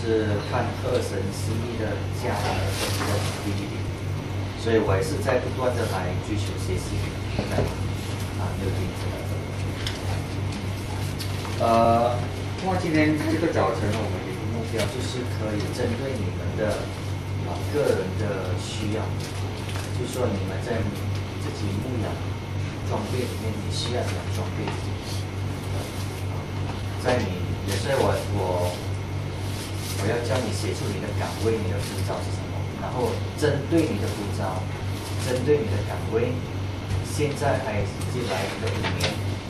是看二神心意的家人的这个 DVD， 所以我也是在不断的来追求学习，没有停止的。那么今天这个早晨我们的目标就是可以针对你们的个人的需要，就是说你们在自己牧养装备里面，你需要怎样装备自己？在你，所以我要叫你写出你的岗位，你的呼召是什么，然后针对你的呼召，针对你的岗位，现在还是进来的5年，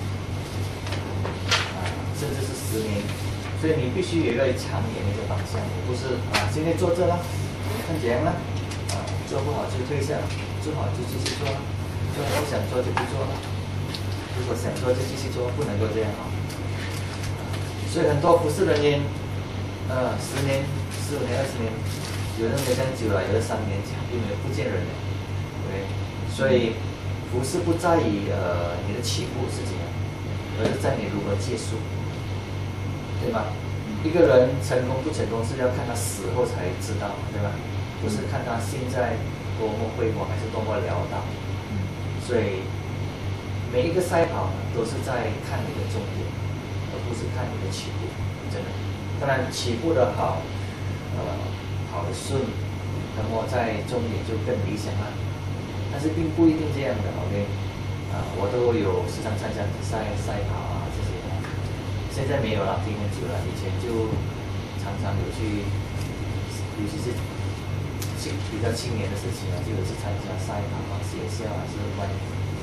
甚至是10年，所以你必须有一个长远的一个方向，不是今天做这了，看怎样了，做不好就退下，做好就继续做了，做不想做就不做了，如果想做就继续做，不能够这样所以很多服侍人员，10年、15年、20年，有的没更久了，有的3年并没有不见人了，对，所以服侍不在于你的起步是怎样，而是在你如何结束，对吗？一个人成功不成功是要看他死后才知道，对吧？不是看他现在多么辉煌还是多么潦倒，所以每一个赛跑呢，都是在看你的终点。不是看你的起步，真的。当然起步的好，跑得顺，那么在终点就更理想了。但是并不一定这样的 ，OK？ 我都有时常参加比赛、赛跑这些现在没有了，停很久了。以前就常常有去，尤其是比较青年的事情就有去参加赛跑学校是外面。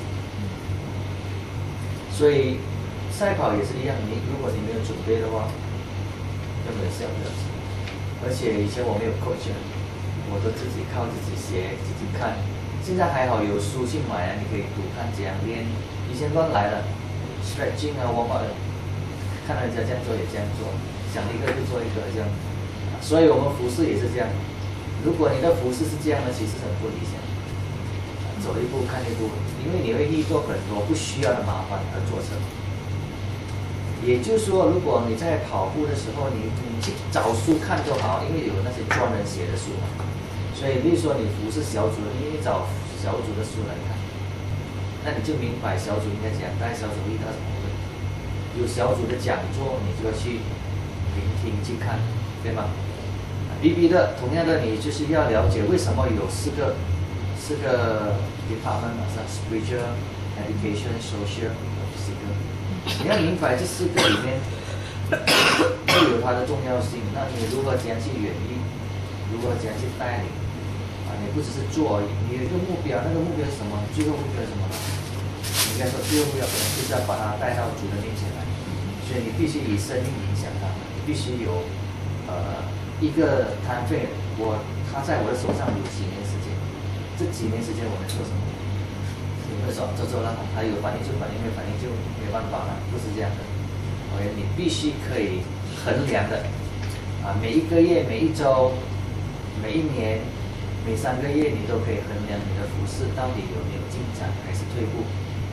所以。赛跑也是一样，如果你没有准备的话，根本效不了。而且以前我没有 coach， 我都自己靠自己学、自己看。现在还好有书去买你可以读看怎样练。以前乱来了 ，stretching warm up， 看人家这样做也这样做，想一个就做一个这样。所以我们服侍也是这样。如果你的服侍是这样的，其实很不理想。走一步看一步，因为你会遇到很多不需要的麻烦而做成。也就是说，如果你在跑步的时候，你去找书看就好，因为有那些专人写的书嘛。所以，比如说你服侍小组，你找小组的书来看，那你就明白小组应该怎样带，小组遇到什么问题。有小组的讲座，你就要去聆听去看，对吗？BB 的，同样的，你就是要了解为什么有4个department 是 spiritual, education, social, physical。你要明白这4个里面都有它的重要性，那你如何怎样去演绎，如何怎样去带领你不只是做而已，你有一个目标，那个目标是什么？最后目标是什么？你应该说最后目标可能就是要把它带到主的面前来，所以你必须以生命影响他，你必须有一个摊费，他在我的手上有几年时间，这几年时间我们做什么？你会说做了，他有反应就反应，没有反应就没办法了，不是这样的。OK， 你必须可以衡量的，每一个月、每一周、每一年、每3个月，你都可以衡量你的服事到底有没有进展还是退步。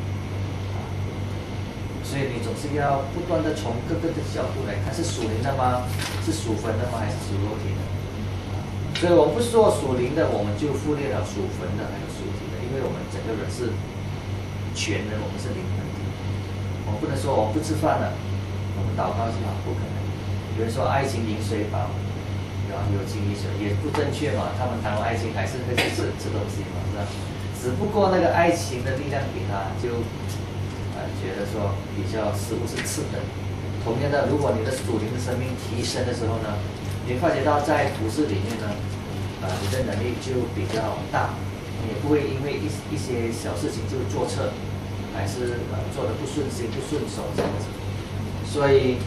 所以你总是要不断的从各个的角度来看，是属灵的吗？是属魂的吗？还是属肉体的？所以我们不是说属灵的，我们就忽略了属魂的还有属体的，因为我们整个人是全人，我们是灵魂体。我们不能说我们不吃饭了，我们祷告是吧？不可能。有人说爱情饮水饱，有情饮水也不正确嘛。他们谈论爱情还是会吃东西嘛，是吧？只不过那个爱情的力量给他就觉得说比较似乎是次等。同样的，如果你的属灵的生命提升的时候呢，你发觉到在服事里面呢，你的能力就比较大，你也不会因为一些小事情就做错，还是做的不顺心、不顺手这样子。所以，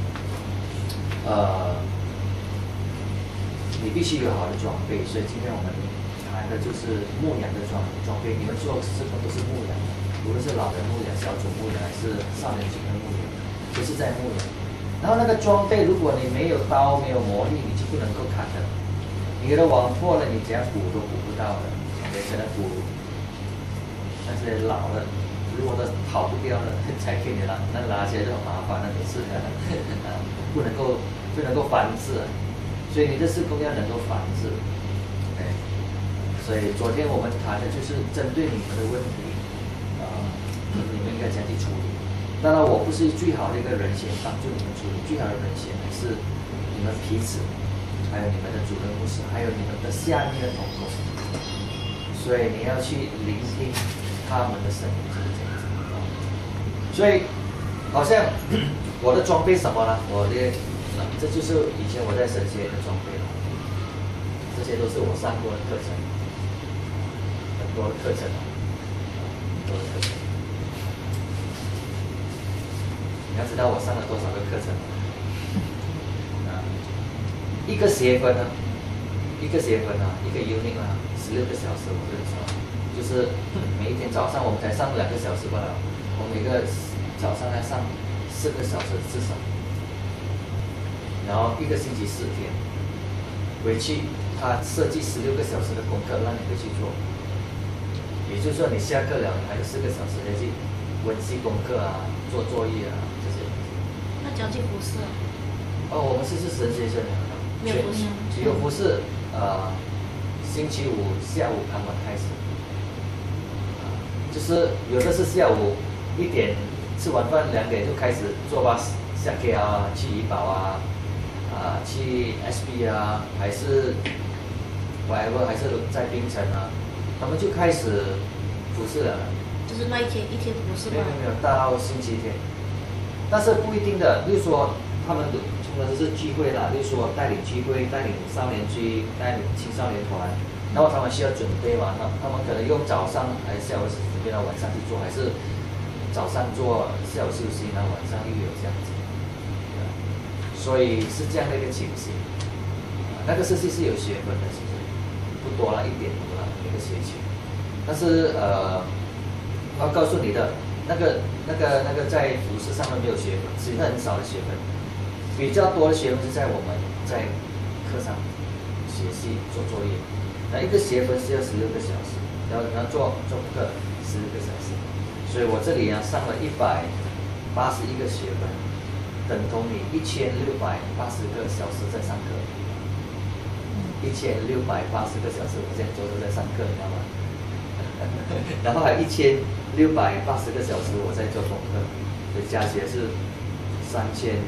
你必须有好的装备。所以今天我们谈的就是牧养的装备。你们做什么都是牧养的，无论是老人牧养、小组牧养，还是少年组的牧养，都是在牧养。然后那个装备，如果你没有刀、没有魔力，你就不能够砍的。你给它玩破了，你怎样补都补不到的。也可能补，但是老了，如果都跑不掉了，才给你拉，那拉起来就很麻烦了，每次不能够繁殖。 所以你的事工要能够反制。OK，所以昨天我们谈的就是针对你们的问题，你们应该怎样去处理。当然，我不是最好的一个人选帮助你们处理，最好的人选还是你们彼此，还有你们的主任牧师，还有你们的下面的同工。所以你要去聆听他们的声音，就是这样子。所以好像我的装备什么呢？这就是以前我在神学院的装备了。这些都是我上过的课程，很多的课程，很多的课程。你要知道我上了多少个课程一个学分呢，一个 unit 啊，16个小时，我跟你说，就是每一天早上我们才上2个小时罢了，我每个早上要上4个小时至少，然后一个星期4天，回去他设计16个小时的功课让你回去做，也就是说你下课了，你还有4个小时再去温习功课啊，做作业啊这些。 那交际服饰我们是神学生， 没有服饰， 只有服饰，星期5下午傍晚开始，就是有的是下午1点吃完饭2点就开始做吧，下课啊，去怡保啊，去 SB 啊，还是 whatever， 还是在槟城啊，他们就开始服侍了。 就是那一天服侍吗？ 没有，到星期天，但是不一定的，例如说他们从来都是聚会啦，例如说带领聚会、带领少年聚、带领青少年团，然后他们需要准备嘛，他们可能用早上还是下午准备到晚上去做，还是早上做，下午休息，然后晚上又有这样子，所以是这样的一个情形。那个设计是有学分的，其实不多了，1点多了一个学期，但是我要告诉你的，那个在服饰上面没有学分，是很少的学分，比较多的学分是在我们在课上学习做作业，那一个学分是要16个小时，然后做课16个小时，所以我这里上了181个学分，等同你1680个小时在上课，1680个小时我现在都在上课，你知道吗？然后还1680个小时我在做功课，所以加起来是3360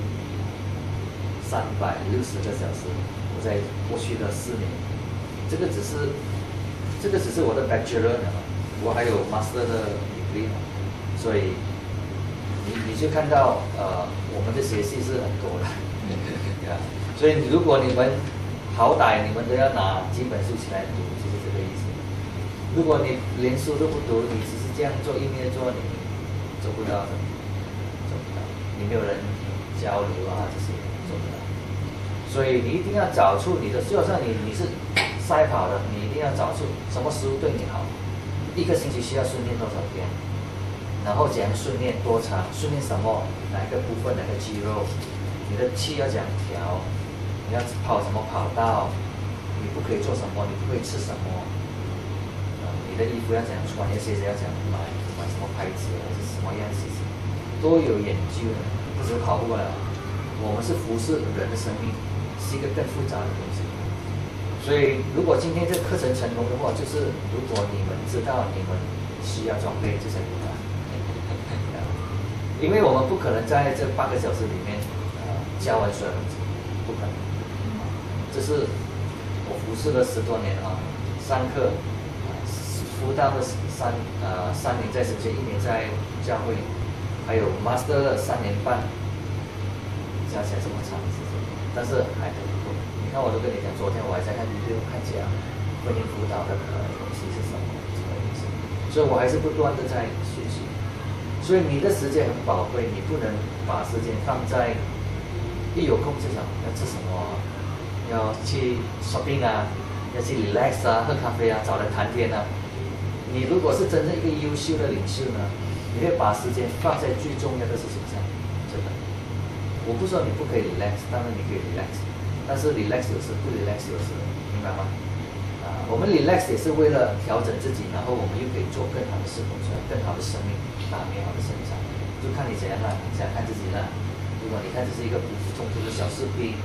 个小时。我在过去的4年，这个只是我的 bachelor 呢，我还有 master 的 degree 嘛，所以你就看到我们的学习是很多的，所以如果你们好歹你们都要拿几本书起来读，就是这个意思。如果你连书都不读，你只是这样做，一面做，你做不到的，做不到。你没有人交流啊，这些做不到。所以你一定要找出你的，就好像你是赛跑的，你一定要找出什么食物对你好。1个星期需要训练多少天，然后怎样训练多长，训练什么，哪一个部分，哪个肌肉，你的气要怎样调，你要跑什么跑道，你不可以做什么，你不可以吃什么。你的衣服要怎样穿，你的鞋子要怎样买什么牌子，还是什么样鞋子，都有研究的，不是跑不过来。我们是服侍人的生命，是一个更复杂的东西。所以，如果今天这个课程成功的话，就是如果你们知道你们需要装备，这才不难。因为我们不可能在这8个小时里面教完所有东西，不可能。这是我服侍了10多年啊，上课。辅导的3年在神学，1年在教会，还有 master 3年半，加起来这么长时间，但是还很多。你看，我都跟你讲，昨天我还在看video，看讲婚姻辅导的东西是什么意思，所以我还是不断的在学习。所以你的时间很宝贵，你不能把时间放在一有空就想要吃什么，要去 shopping 啊，要去 relax 啊，喝咖啡啊，找人谈天啊。你如果是真正一个优秀的领袖呢，你会把时间放在最重要的事情上，真的。我不说你不可以 relax， 当然你可以 relax， 但是 relax 有时，不 relax 有时，明白吗？我们 relax 也是为了调整自己，然后我们又可以做更好的事工出来，更好的生命，打美好的生长，就看你怎样啦，怎样看自己啦。如果你看只是一个普普通通的小士兵，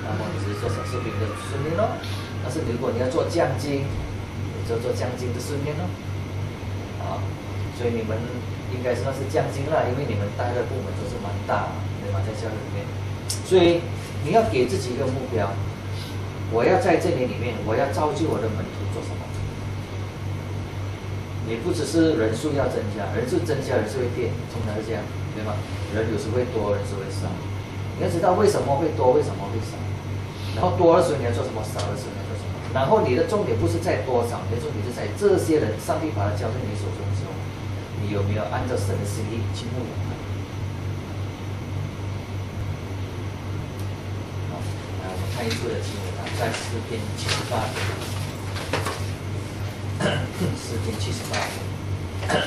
那么你是做小士兵的训练咯。但是如果你要做将军，你就做将军的训练咯。啊，所以你们应该算是将军啦，因为你们带的部门都是蛮大，对吗？在教会里面，所以你要给自己一个目标，我要在这年里面，我要造就我的门徒做什么？你不只是人数要增加，人数增加，人数会变，通常是这样，对吗？人有时会多，人数会少。你要知道为什么会多，为什么会少，然后多的时候你要做什么，少的时候你要做什么。然后你的重点不是在多少，你的重点是在这些人，上帝把他交在你手中的时候，你有没有按照神的心意去牧养他？好，来我们看一处的经文啊，在诗篇78篇，诗篇78篇。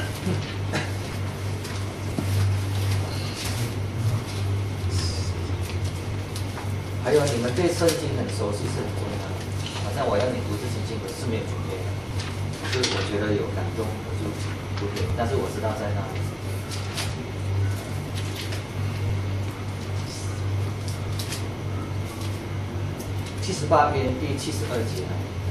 还有你们对圣经很熟悉是很重要的，好像我要你读这些经文是没有准备的，就是我觉得有感动我就读给你，但是我知道在哪里。78篇第72节，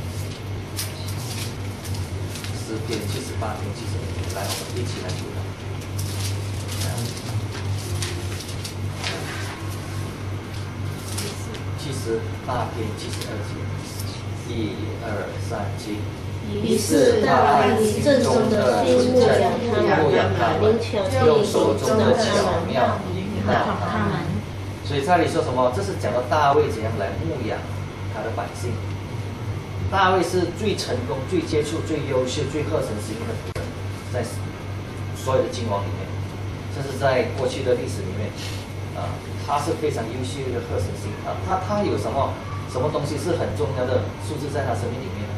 诗篇78篇72节，来，我们一起来读它。78篇72节，1、2、3、7。 于是大卫正中的心牧养他们，用手中的巧妙引导他们。 所以这里说什么？这是讲到大卫怎样来牧养他的百姓。大卫是最成功、最杰出、最优秀、最合神心意的仆人，在所有的君王里面，甚至在过去的历史里面，他是非常优秀的合神心意。他有什么东西是很重要的数字在他生命里面呢？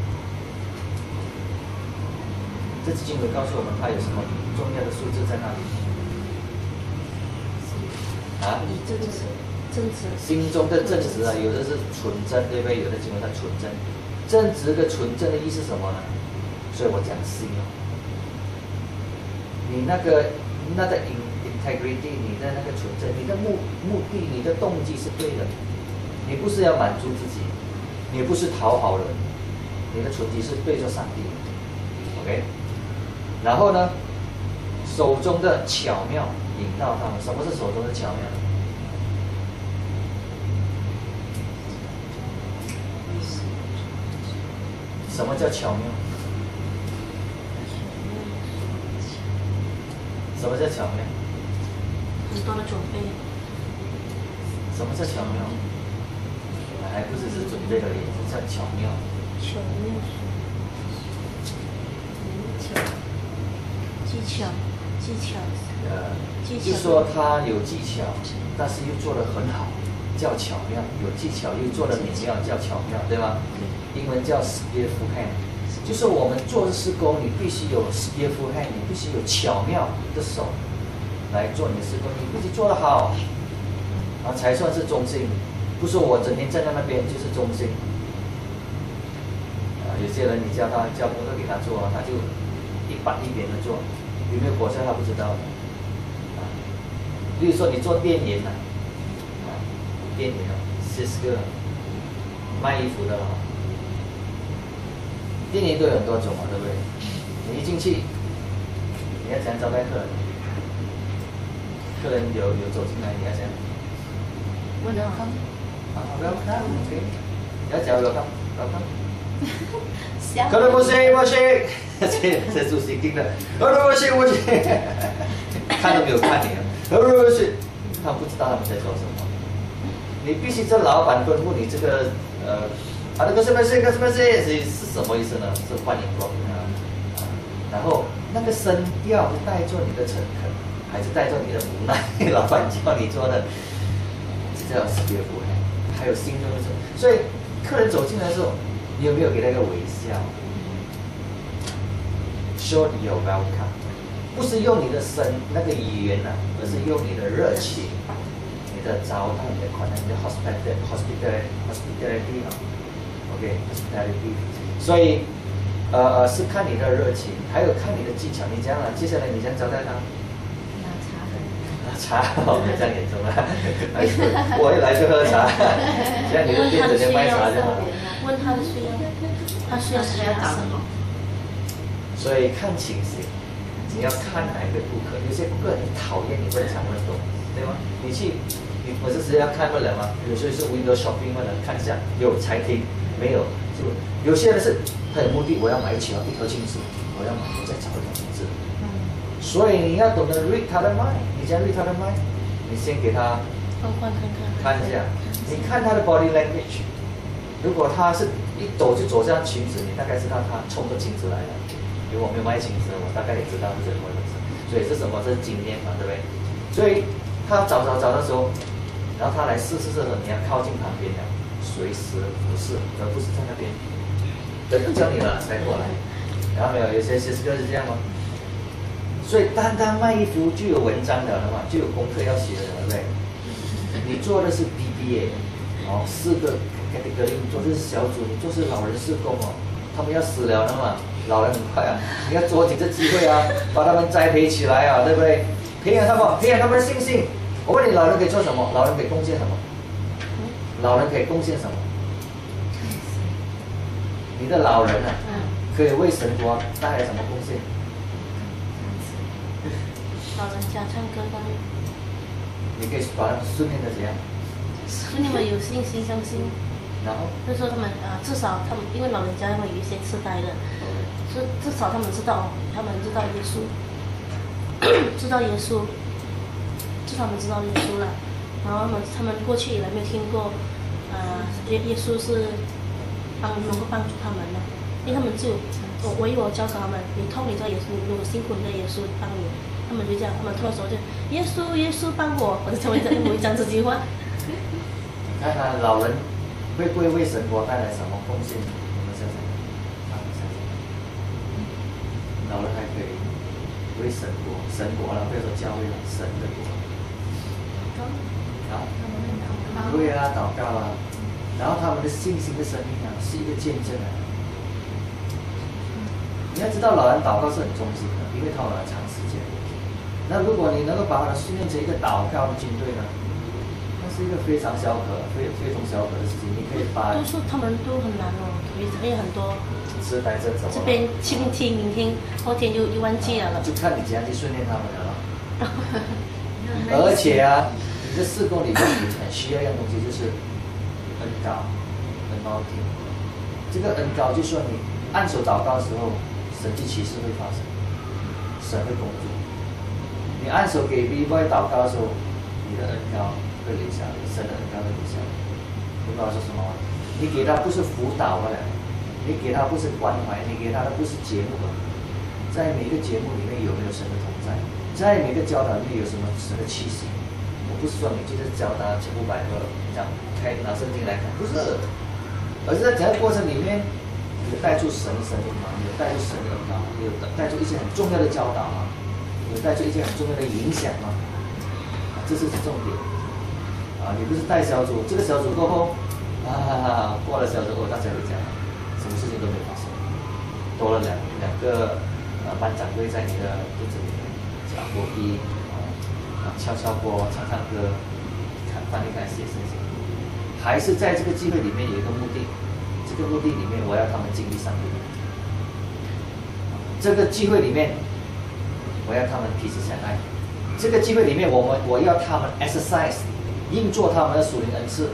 这经文告诉我们，他有什么重要的数字在那里？啊？ 正直， 心中的正直啊，有的是纯真，对不对？有的经文它纯真，正直跟纯真的意思是什么呢？所以我讲心哦，你那个 integrity， 你的那个纯真，你的目的，你的动机是对的，你不是要满足自己，你不是讨好人，你的纯机是对着上帝 ，OK？ 然后呢，手中的巧妙引导他们。什么是手中的巧妙？什么叫巧妙？什么叫巧妙？ 很多的准备。 什么叫巧妙？还不只是准备而已，叫巧妙。 巧妙。技巧。 就说他有技巧，但是又做得很好，叫巧妙；有技巧又做得美妙，叫巧妙，对吗？英文叫 skillful hand， 就是我们做施工，你必须有 skillful hand， 你必须有巧妙的手来做你的施工，你必须做得好，然后才算是忠心。不是我整天站在那边就是忠心。有些人你叫工作给他做，他就一板一眼的做，有没有果效他不知道的。比如说你做店员呐，店员Cisco卖衣服的啦，店员都有很多种嘛，对不对？你一进去，你要怎样招待客人？客人有走进来，你要怎样？Welcome，OK， 你要讲 welcome。可能不是，这主席听的，我去，看都没有看你，我去，他不知道他们在做什么。你必须这老板吩咐你这个那个什么是什么意思呢？是欢迎光临啊。然后那个声调是带着你的诚恳，还是带着你的无奈？老板叫你做的，这叫skillful，还有心中的所以客人走进来的时候，你有没有给他一个微笑 ？Show your welcome， 不是用你的那个语言而是用你的热情、你的招待、你的款待、你的 hospitality ，OK，hospitality。所以是看你的热情，还有看你的技巧。你这样接下来你这样招待他， 拿茶茶哦，没这样严重了。我一来就喝茶，像你的店整天卖茶就好了。 问他的需要，他需要什么？ 所以看情形，你要看哪一个顾客。有些顾客你讨厌，你不能常问懂，对吗？你我是直接要看不了吗？有些是 window shopping 嘛，看一下有才听，没有就有些人是他有目的，我要买一条裙子，我要买，我再找一条裙子。所以你要懂得 read 他的 mind， 你讲 read 他的 mind， 你先给他看一下，你看他的 body language。如果他是一走就走向裙子，你大概知道他冲着裙子来了。如果没有卖裙子，我大概也知道是怎么回事。所以是什么？这是经验嘛，对不对？所以他找的时候，然后他来试的时候，你要靠近旁边的，随时俯视，而不是在那边。等不叫你了才过来。然后有些是这样吗？所以单单卖衣服就有文章的嘛，就有功课要写的，对不对？你做的是 BBA， 哦，4个 category， 你做的是小组，你做的是老人事工哦，他们要死了的嘛，老人很快啊，你要捉紧这机会啊，把他们栽培起来啊，对不对？培养他们的信心。我问你，老人可以做什么？老人可以贡献什么？老人可以贡献什么？你的老人啊，可以为神国带来什么贡献？ 老人家唱歌方面， 你可以把他们训练的怎样？ 训练们有信心、相信。 然后？ 就是说他们至少他们因为老人家他们有一些痴呆的，至少他们知道他们知道耶稣，知道耶稣，至少他们知道耶稣了。然后他们过去以来没有听过，耶稣是能够帮助他们的，因为他们只有我教导他们，你痛你知道耶稣，如果辛苦你知道耶稣帮你。他们就这样，他们突然说就耶稣帮我，我就成为讲这句话。 你看看老人会不会为神国带来什么贡献？我们想想，老人还可以为神国了，不要说教会了，神的国。对啊，祷告啊，然后他们的信心的生命啊，是一个见证啊。你要知道，老人祷告是很忠心的，因为他们长时间。那如果你能够把他们训练成一个祷告的军队呢，那是一个非常非同小可的事情。你可以把。 都说他们都很难哦，也很多。 痴呆症怎么？ 这边今天明天后天就忘记了。 就看你怎样去训练他们了。而且啊，你这4公里里面很需要一样东西，就是恩膏、恩膏体。这个恩膏就说你按手祷告的时候，神迹奇事会发生，神会工作。你按手给 B-boy 祷告的时候，你的恩膏会流下来，神的恩膏会流下来。不知道说什么？你给他不是辅导的，你给他不是关怀，你给他的不是节目，在每个节目里面有没有神的同在？在每个教导里面有什么神的气息？我不是说你就是教他全部100个，讲拿圣经来看，不是，而是在整个过程里面，有带出神的生命吗？有带出神的恩膏，有带出一些很重要的教导吗？有带出一些很重要的影响吗？这是重点。你不是带小组，这个小组过后，过了小组后，大家会讲，什么事情都没发生，多了两个班长会在你的肚子里面讲播音，敲锅，唱歌，翻一看写圣经，还是在这个机会里面有一个目的，这个目的里面我要他们经历上帝，这个机会里面。我要他们彼此相爱，这个机会里面，我要他们 exercise， 硬做他们的属灵恩赐。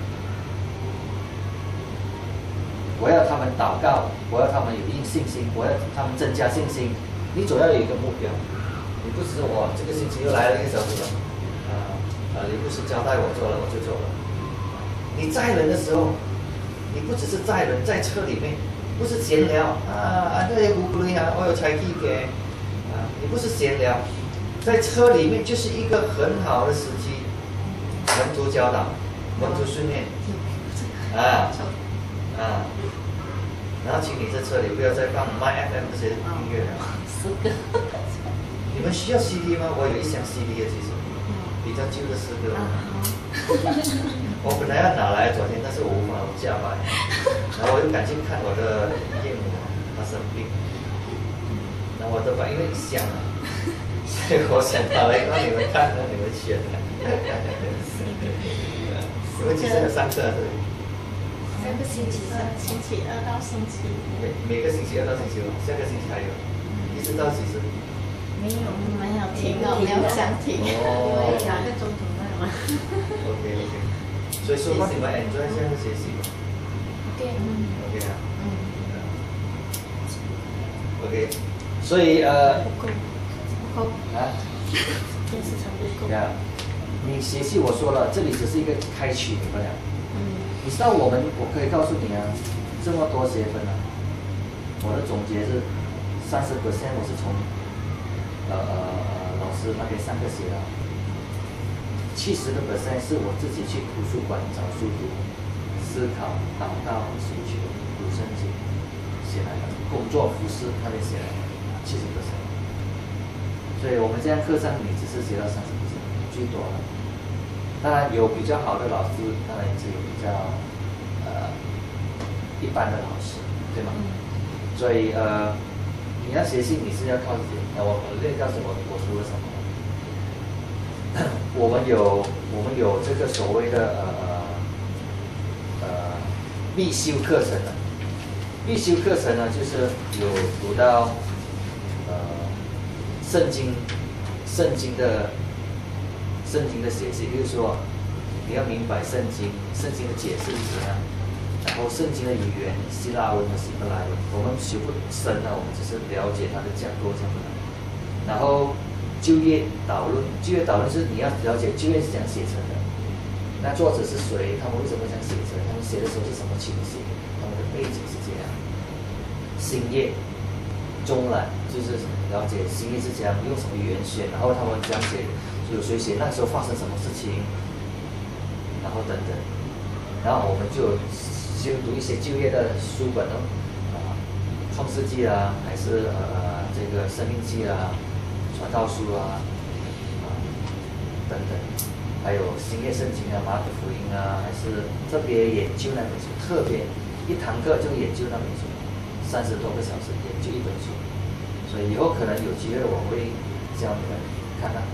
我要他们祷告，我要他们有信心，我要他们增加信心。你总要有一个目标，你不是我这个星期又来了1个小时了，你不是交代我做了我就做了。你载人的时候，你不只是载人，在车里面不是闲聊这些胡不啊，我有才艺给。你不是闲聊，在车里面就是一个很好的时机，门徒教导，门徒训练，然后请你在车里不要再放My FM 这些音乐了。你们需要 CD 吗？我有一箱 CD 的，其实比较旧的诗歌。我本来要拿来昨天，但是我无法加班，然后我又赶紧看我的岳母，她生病。我都把因为一箱所以我想到来让你们看，让你们选。你们几时有上课？ 下个星期2到星期5。 每个星期2到星期5，下个星期还有，一直到几时？ 没有停哦，没有想停。 哦。 2个钟头了嘛。 OK。所以说，帮你们 enjoy 现在的学习吧。 OK。 OK 啊。OK。所以不够。 啊。 电视城不够。 呀，你学习我说了，这里只是一个开启，明白了？你知道我可以告诉你啊，这么多学分啊，我的总结是30%，我是从老师那边上课学的，70%是我自己去图书馆找书读，思考、祷告、寻求、读圣经写来的，工作、服饰那边写来的70%。所以我们这样课上你只是学到30%，最多了。当然有比较好的老师，当然也是有比较一般的老师，对吗？所以你要学习，你是要靠自己。我告诉我读了什么？我们有这个所谓的必修课程的。必修课程呢，就是有读到圣经的学习，比如说你要明白圣经的解释是怎样，然后圣经的语言希腊文和希伯来文，我们学不深呢，我们只是了解它的架构这样的。然后旧约导论是你要了解旧约是怎样写成的，那作者是谁，他们为什么这样写成，他们写的时候是什么情形，他们的背景是这样。新约中览就是了解新约是怎样用什么语言写，然后他们这样写。有谁写那时候发生什么事情，然后等等，然后我们就读一些旧约的书本哦，创世纪啊，还是这个生命记啊，传道书啊，等等，还有新约圣经啊，马可福音啊，还是特别研究那本书，特别一堂课就研究那本书，30多个小时研究一本书，所以以后可能有机会我会教你们看看。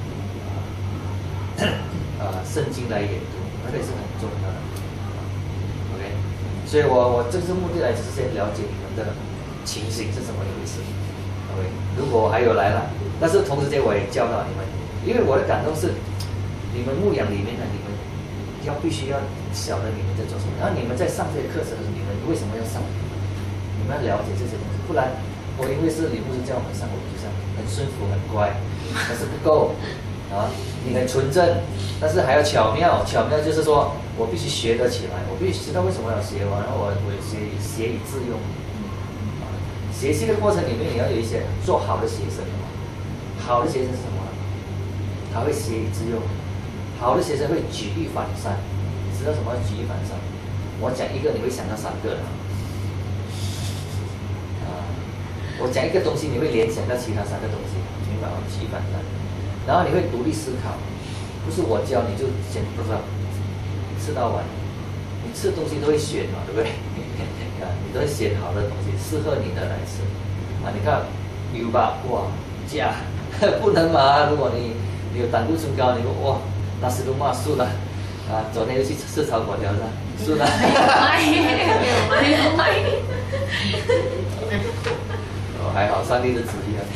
圣经来研读，那个也是很重要的。OK， 所以我这次目的来只是先了解你们的情形是什么一回事。OK， 如果还有来了，但是同时间我也教导你们，因为我的感动是，你们牧养里面呢，你们必须要晓得你们在做什么，然后你们在上这些课程的时候，你们为什么要上？你们要了解这些东西，不然我因为是你不是叫我们上，我们就上，很顺服很乖，但是不够。你很纯正，但是还要巧妙。巧妙就是说我必须学得起来，我必须知道为什么要学完，然后我学以致用。学习的过程里面，你要有一些做好的学生。好的学生是什么？他会学以致用。好的学生会举一反三。你知道什么举一反三？我讲一个，你会想到3个的。我讲一个东西，你会联想到其他3个东西，明白吗？举一反三。然后你会独立思考，不是我教你就先不知道，吃到完，你吃东西都会选嘛，对不对？你都会选好的东西，适合你的来吃。你看牛吧，哇，假不能嘛！如果你有胆固醇高，你说哇，那是都骂输了。昨天又去吃炒粿条了，输了。没有卖。还好上帝的旨意啊。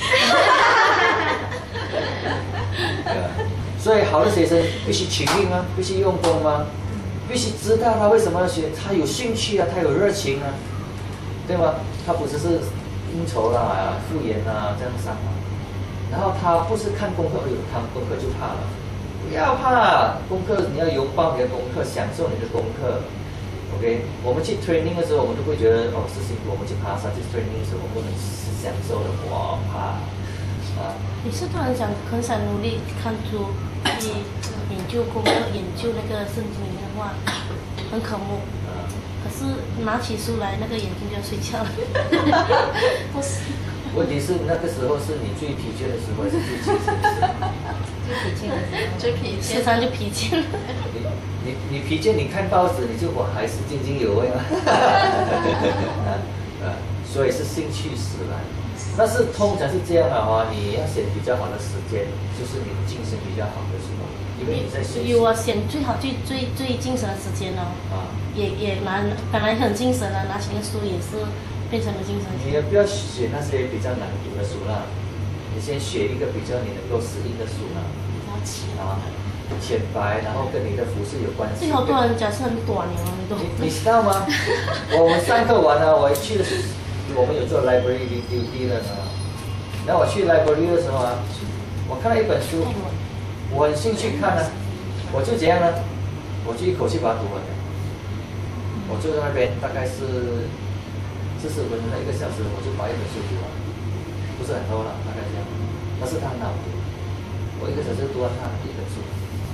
所以好的学生必须勤力吗？必须用功吗？必须知道他为什么要学，他有兴趣啊，他有热情啊，对吗？他不只是应酬啦、敷衍啊这样上啊。然后他不是看功课，看功课就怕了，不要怕功课，你要拥抱你的功课，享受你的功课。OK， 我们去 training 的时候，我们都会觉得是辛苦。我们去爬山去 training 的时候，我们很享受的，哇，怕。 你是突然很想努力看书，去研究功课，研究那个圣经里面的话，很渴慕。可是拿起书来，那个眼睛就要睡觉了。不是。 问题是那个时候是你最疲倦的时候，还是最轻松的时候？ 最疲倦， 时常就疲倦了。 你疲倦，你看报纸，你就还是津津有味嘛。 所以是兴趣使然。但是通常是这样的话，你要选比较好的时间，就是你精神比较好的时候，因为你在学习。 有啊，选最好最精神的时间哦。也蛮本来很精神的，拿起那个书也是变成了精神。 你也不要选那些比较难读的书啦，你先学一个比较你能够适应的书啦。浅白，然后跟你的服饰有关系。 最好多人讲是很短的， 你知道吗？我们上课完了，我去的是我们有做 library duty 的呢。然后我去 library 的时候啊，我看到一本书，我很兴趣看呢，我就怎样呢？我就一口气把它读完了。我坐在那边大概是45分钟到1个小时，我就把一本书读完，不是很多了，大概这样。但是它很好读，我1个小时读完它一本书，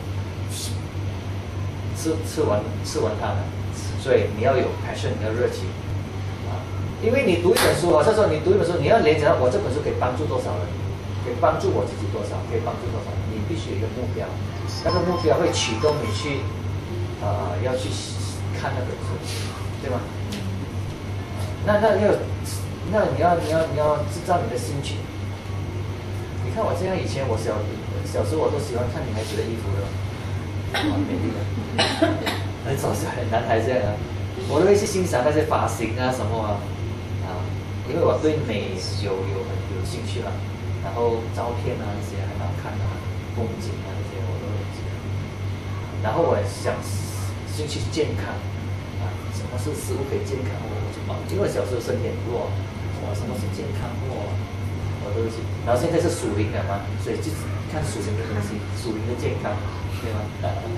吃完它的，所以你要有 passion， 你要热情啊！因为你读一本书啊，这时候你读一本书，你要联想到我这本书可以帮助多少人，可以帮助我自己多少，可以帮助多少人，你必须有一个目标，那个目标会驱动你去要去看那本书，对吗？那你要制造你的兴趣。你看我这样，以前我小时候我都喜欢看女孩子的衣服的，很美丽的，很少小男孩这样啊，我都会去欣赏那些发型啊什么因为我对美有兴趣啦，然后照片啊那些很好看啊，风景啊那些我都很喜欢，然后我想兴趣健康什么是食物可以健康我就忙，因为小时候身体很弱，什么是健康我都是，然后现在是属灵的嘛，所以就看属灵的东西，属灵的健康，对吗？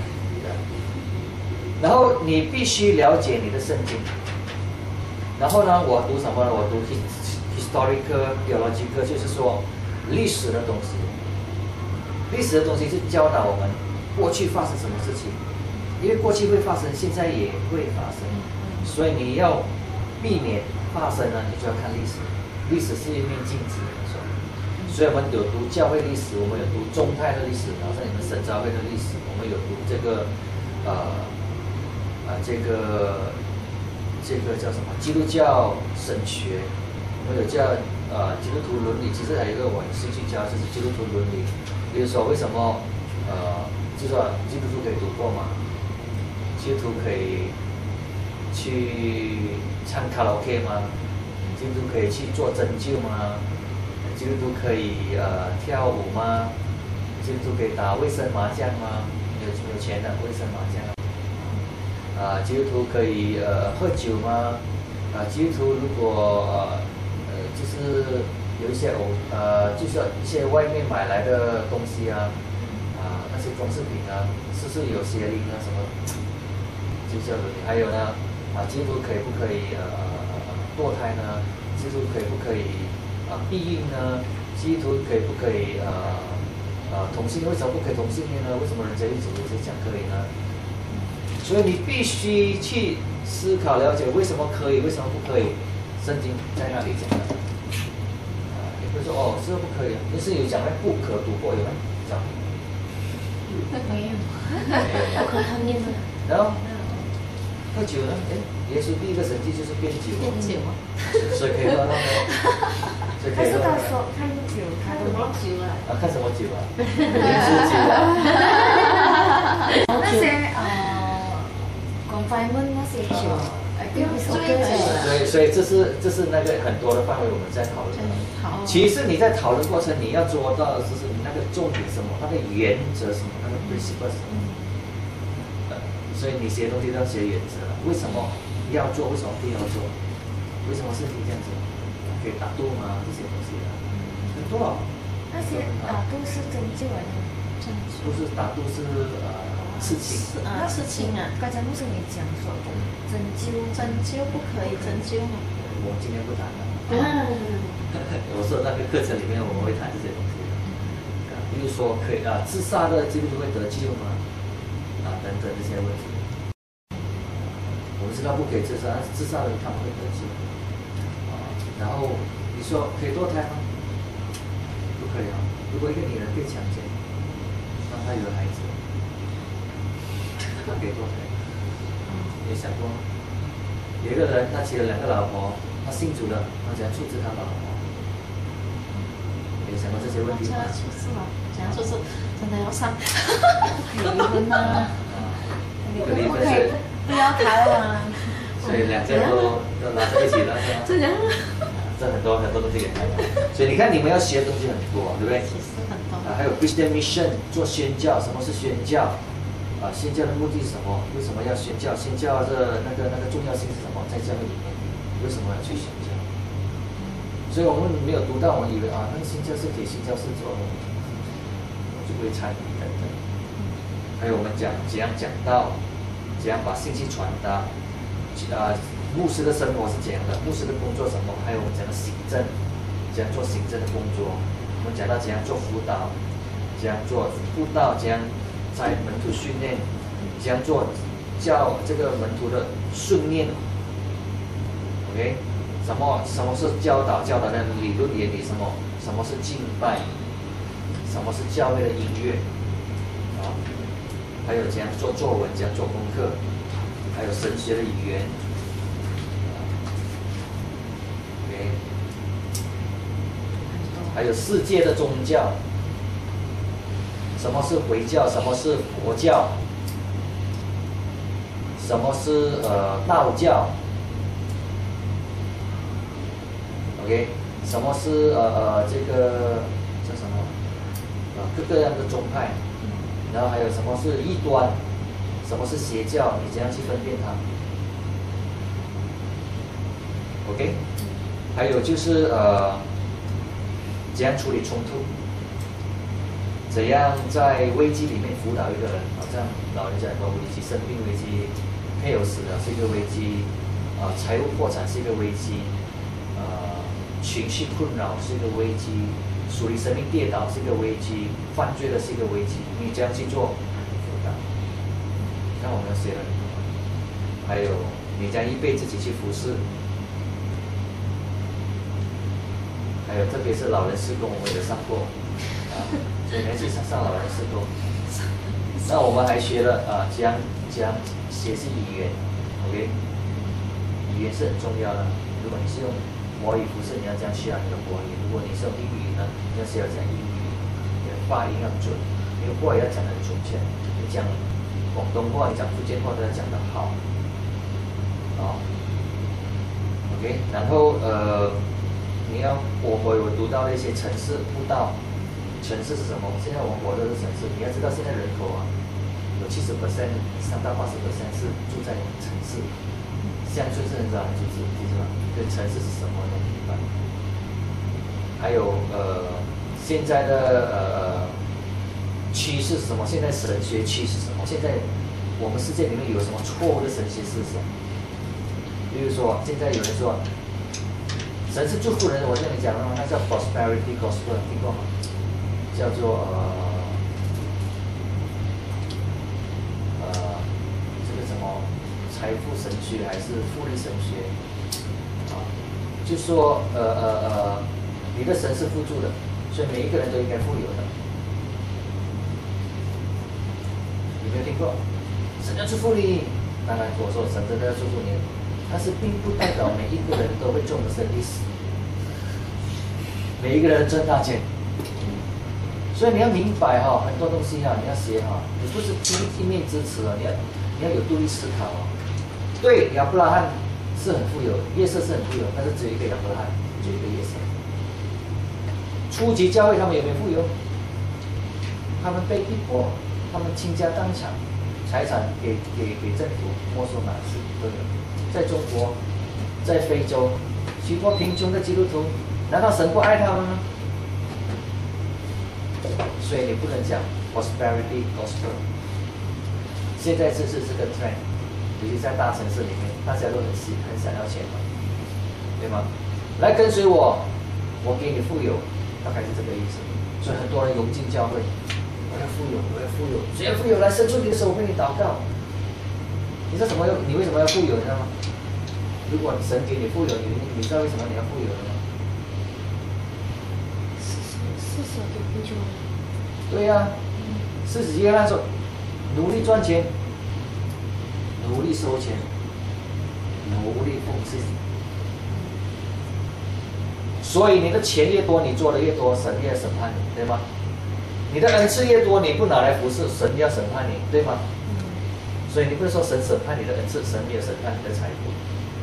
然后你必须了解你的圣经。然后呢，我读什么呢？我读 historical theological， 就是说历史的东西。历史的东西是教导我们过去发生什么事情，因为过去会发生，现在也会发生，所以你要避免发生呢，你就要看历史。历史是一面镜子，所以我们有读教会历史，我们有读中泰的历史，好像你们神召会的历史，我们有读这个叫什么基督教神学，我们有叫基督徒伦理，其实还有一个我很兴趣教就是基督徒伦理，比如说为什么就是说基督徒可以读过嘛，基督徒可以去唱卡拉 OK 吗？基督徒可以去做针灸吗？基督徒可以跳舞吗？基督徒可以打卫生麻将吗？有钱的卫生麻将。基督徒可以喝酒吗？基督徒如果就是有一些就是一些外面买来的东西那些装饰品是不是有邪灵什么？就叫还有呢基督徒可以不可以堕胎呢？基督徒可以不可以避孕呢？基督徒可以不可以同性？为什么不可以同性恋呢？为什么人家一直讲可以呢？所以你必须去思考了解为什么可以，为什么不可以。圣经在那里讲的也不是说这个不可以就是有讲不可读过有没有讲？ 没有， 不可贪念的。 然后喝酒呢？耶稣第一个神迹就是变酒，所以可以喝到吗？ 但是他说看酒，他都没酒了。 看什么酒耶稣酒那些confinement 那些酒，并不是所以这是那个很多的范围我们在讨论。其实你在讨论过程，你要做到的就是那个重点什么，那个原则什么，那个 principle 什么。所以你写东西都要写原则，为什么要做？为什么不要做？为什么是你这样子？可以打赌吗？这些东西很多。 那些打赌是针灸来的， 不是打赌是刺青。 刺青刚才牧师你讲说针灸不可以针灸吗？ 我今天不谈了。我说那个课程里面我们会谈这些东西的，比如说可以自杀的基督徒会得救吗？等等这些问题。我们知道不可以自杀，自杀的他们会得救。然后你说可以堕胎吗？不可以啊！如果一个女人被强奸，让她有了孩子，她可以堕胎。你有想过吗？有一个人他娶了2个老婆， 他信主了，他怎样处置他爸爸妈妈？有想过这些问题吗？ 出事了，怎样出事？真的要上，离婚呐， 离婚不可以不要谈啊， 所以两家都拉在一起了，是吧？ 这样。 这很多东西给他们，所以你看你们要学的东西很多，对不对？ 其实很多。 还有 Christian mission 做宣教，什么是宣教？宣教的目的是什么？为什么要宣教？宣教那个重要性是什么？在教会里面，为什么要去宣教？所以我们没有读到，我们以为那个宣教是给宣教士做的，我就不会参与等等。还有我们讲怎样讲道，怎样把信息传达，牧师的生活是怎样的？牧师的工作什么？还有我们讲的行政，怎样做行政的工作？我们讲到怎样做辅导，怎样做辅导，怎样在门徒训练，怎样做教这个门徒的训练。OK， 什么是教导？教导的理论原理什么？什么是敬拜？什么是教会的音乐？还有怎样做作文？怎样做功课？还有神学的语言。还有世界的宗教，什么是回教？什么是佛教？什么是道教 ？OK， 什么是这个叫什么？各样的宗派，然后还有什么是异端？什么是邪教？你怎样去分辨它 ？OK， 还有就是怎样处理冲突？怎样在危机里面辅导一个人？好像老人家很多危机，生病危机，配偶死了是一个危机，财务破产是一个危机，情绪困扰是一个危机，属灵生命跌倒是一个危机，犯罪的是一个危机。你这样去做辅导，那我们要写了。还有你将预备自己去服侍。还有，特别是老人事工，我们也上过，所以每次上老人事工。那我们还学了怎样学习语言 ，OK， 语言是很重要的。如果你是用国语服侍，你要这样需要你的国语；如果你是用英语呢，你要需要讲英语，你的发音要准，你的话也要讲得很准确。你讲广东话，你讲福建话都要讲得好。OK， 然后我有读到了一些城市步道，城市是什么？现在我们活的是城市，你要知道现在人口有70%以上到80%是住在城市，乡村是很少人住，是吧？对，城市是什么呢？明白？还有现在的趋势是什么？现在神学趋势是什么？现在我们世界里面有什么错误的神学思想？比如说，现在有人说。神是祝福人，我跟你讲了，那叫 prosperity gospel， 听过吗？叫做这个什么财富神学还是复利神学就说你的神是富足的，所以每一个人都应该富有的。有没有听过？神要祝福你，当然我说神真的要祝福你。但是并不代表每一个人都会中的生意死，每一个人赚大钱，所以你要明白很多东西你要学你不是一面之词你要有独立思考对，亚伯拉罕是很富有，约瑟是很富有，但是只有一个亚伯拉罕，只有一个约瑟。初级教会他们有没有富有？他们被逼迫，他们倾家荡产，财产给政府没收拿去都有。在中国，在非洲，许多贫穷的基督徒，难道神不爱他们吗？所以你不能讲 prosperity gospel。现在这是个 trend， 尤其在大城市里面，大家都很想要钱嘛，对吗？来跟随我，我给你富有，大概是这个意思。所以很多人涌进教会，我要富有，我要富有，只要富有来伸出你的手，我为你祷告。你说什么？你为什么要富有？你知道吗？如果神给你富有，你知道为什么你要富有的吗？ 是舍给贫穷人。 对呀、是直接他说，努力赚钱，努力收钱，努力奉献。 所以你的钱越多，你做的越多，神越审判你，对吗？你的恩赐越多，你不拿来服侍，神要审判你，对吗？所以你不是说神审判你的恩赐，神没有审判你的财富。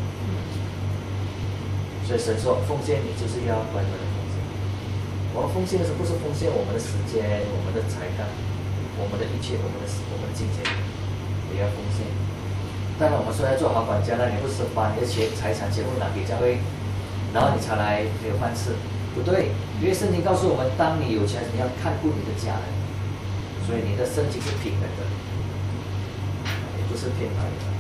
所以神说奉献你就是要乖乖的奉献。我们奉献的时候不是奉献我们的时间、我们的才干、我们的一切、我们的金钱，也要奉献。当然我们说要做好管家，那你不是把你的财产全部拿给教会，然后你才来没有饭吃，不对。因为圣经告诉我们，当你有钱，你要看顾你的家人，所以你的圣经是平等的，也不是偏袒的。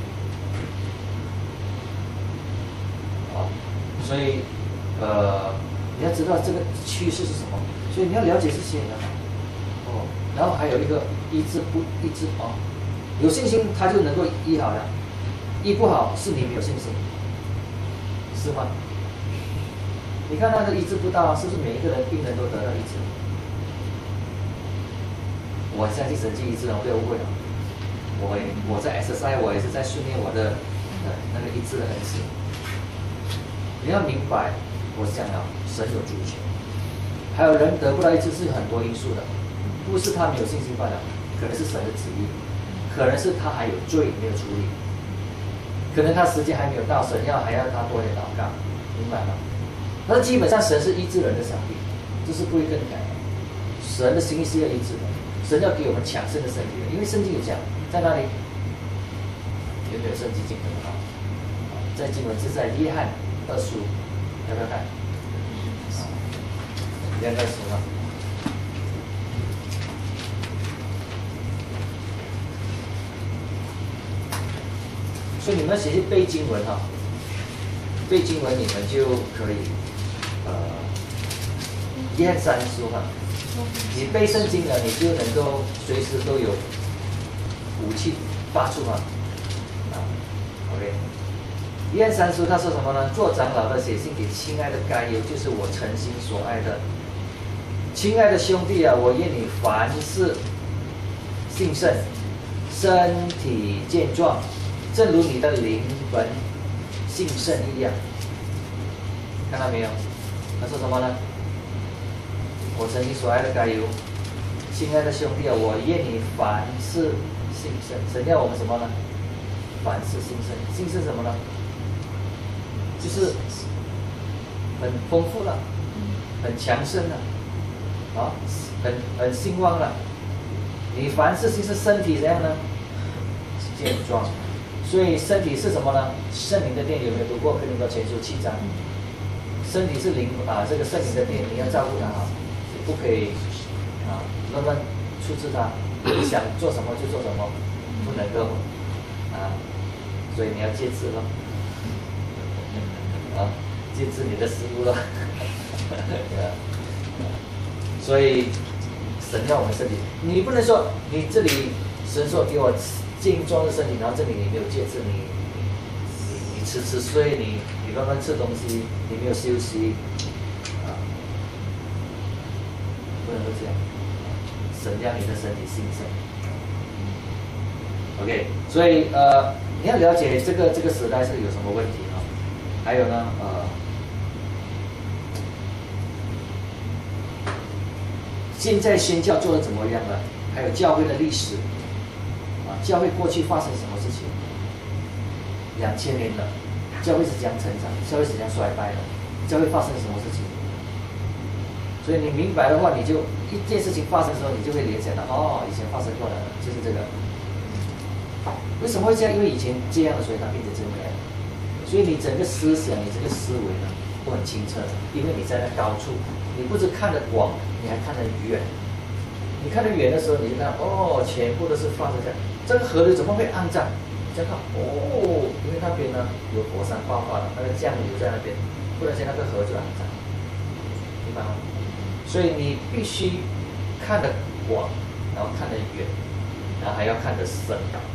好，所以你要知道这个趋势是什么，所以你要了解这些的。然后还有一个医治有信心他就能够医好了，医不好是你没有信心，是吗？你看那个医治不到，是不是每一个病人都得到医治？我相信神迹医治，不要误会了。我在 SSI， 我也是在训练我的那个医治的恩赐。你要明白，我讲了，神有主权，还有人得不到医治是很多因素的，不是他没有信心罢了，可能是神的旨意，可能是他还有罪没有处理，可能他时间还没有到，神还要他多点祷告，明白吗？但是基本上神是医治人的上帝，这是不会更改的。神的心意是要医治的，神要给我们强盛的身体的，因为圣经有讲，在那里有没有圣经经文啊？在经文是在约翰2书，要不要看？约翰2书啊。所以你们学习背经文哈，背经文你们就可以约翰3书哈，你背圣经了，你就能够随时都有武器发出嘛，OK。约翰3书他说什么呢？做长老的写信给亲爱的该犹，就是我诚心所爱的，亲爱的兄弟啊，我愿你凡事兴盛，身体健壮，正如你的灵魂兴盛一样。看到没有？他说什么呢？我诚心所爱的该犹，亲爱的兄弟啊，我愿你凡事兴盛。神要我们什么呢？凡事兴盛。兴盛什么呢？就是很丰富了，很强盛了，很兴旺了。你凡事兴盛，身体怎样呢？健壮。所以身体是什么呢？圣灵的殿，有没有读过《哥林多前书》7章？身体是这个圣灵的殿，你要照顾它好，不可以乱处置它，你想做什么就做什么，不能够所以你要戒制咯，戒制你的食物咯，所以神要我们身体，你不能说你这里神说给我健壮的身体，然后这里你没有戒制，你吃睡，你乱吃东西，你没有休息，不能够这样。神让你的身体兴盛。OK， 所以你要了解这个时代是有什么问题啊？还有呢现在宣教做得怎么样了？还有教会的历史教会过去发生什么事情？2000年了，教会是怎样成长？教会是怎样衰败的？教会发生什么事情？所以你明白的话，你就一件事情发生的时候，你就会联想到以前发生过的就是这个。为什么会这样？因为以前这样的，所以它变成这样。所以你整个思想，你这个思维呢，都很清澈，因为你在那高处，你不止看得广，你还看得远。你看得远的时候，你就看全部都是放在这样。这个河流怎么会肮脏？你看因为那边呢有火山爆发了，那个酱油在那边，不然那个河就肮脏，明白吗？所以你必须看得广，然后看得远，然后还要看得深，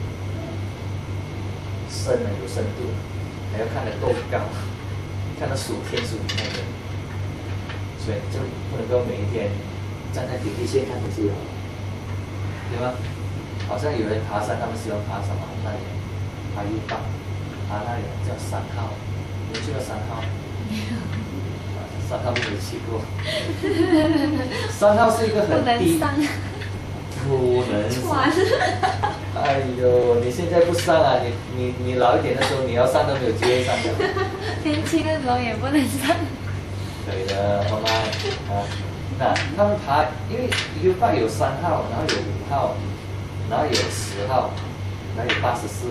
深呢有深度，还要看得够高，看得属天属灵那个，所以就不能够每一天站在平地线看东西了，对吗？好像有人爬山，他们喜欢爬什么？那里爬一半，爬那里叫山号，你去过山号？ 3号没有去过。3号是一个不很低， 能上不能船。 哎呦，你现在不上啊？你老一点的时候，你要上都没有机会上的。 年轻的时候也不能上。 可以的，好吗？啊，那他们爬，因为U Park有3号，然后有5号，然后有10号，然后有84。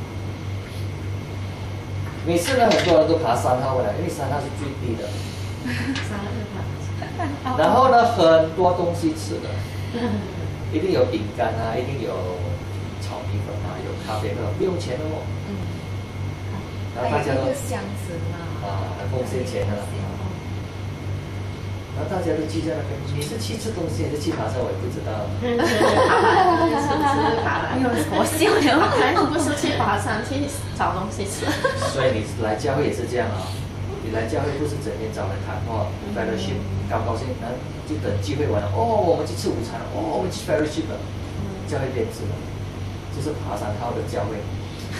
每次呢，很多人都爬3号的，因为3号是最低的。然后呢，很多东西吃的，一定有饼干啊，一定有炒米粉啊，有咖啡粉，不用钱的哦。然后大家都一个箱子嘛。 很奉献钱的。然后大家都聚在那边，你是去吃东西还是去爬山？我也不知道。 我笑了， 还是不是去爬山去找东西吃？ 所以你来教会也是这样啊、你来教会不是整天找人谈话 fellowship 高高兴，然后就等聚会完了，哦，我们去吃午餐了，哦，我们去 fellowship 了，教会变质了，就是爬山号的教会。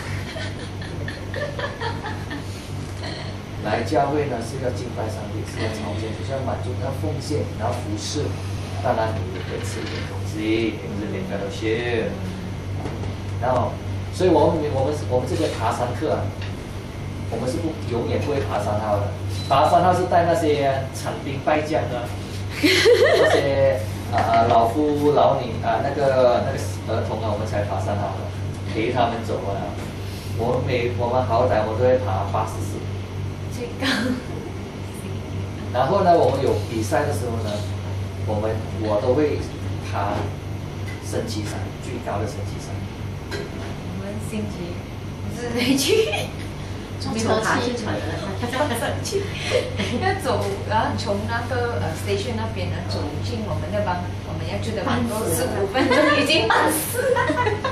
来教会呢是要敬拜上帝，是要朝见，就是要满足，要奉献，然后服侍。当然你也可以吃一点东西，也是点 fellowship。然后，所以我们这些爬山客啊，我们是永远不会爬3号的。爬3号是带那些残兵败将啊，那些老夫老女那个儿童啊，我们才爬3号的，陪他们走啊。我们好歹我们都会爬84。 最高。 然后呢，我们有比赛的时候呢，我都会爬升旗山，最高的升旗山。 我们星期不是得去从车去船的， 去要走，然后从那个station 那边呢走进我们的班，我们要住的班都15分钟已经半死了。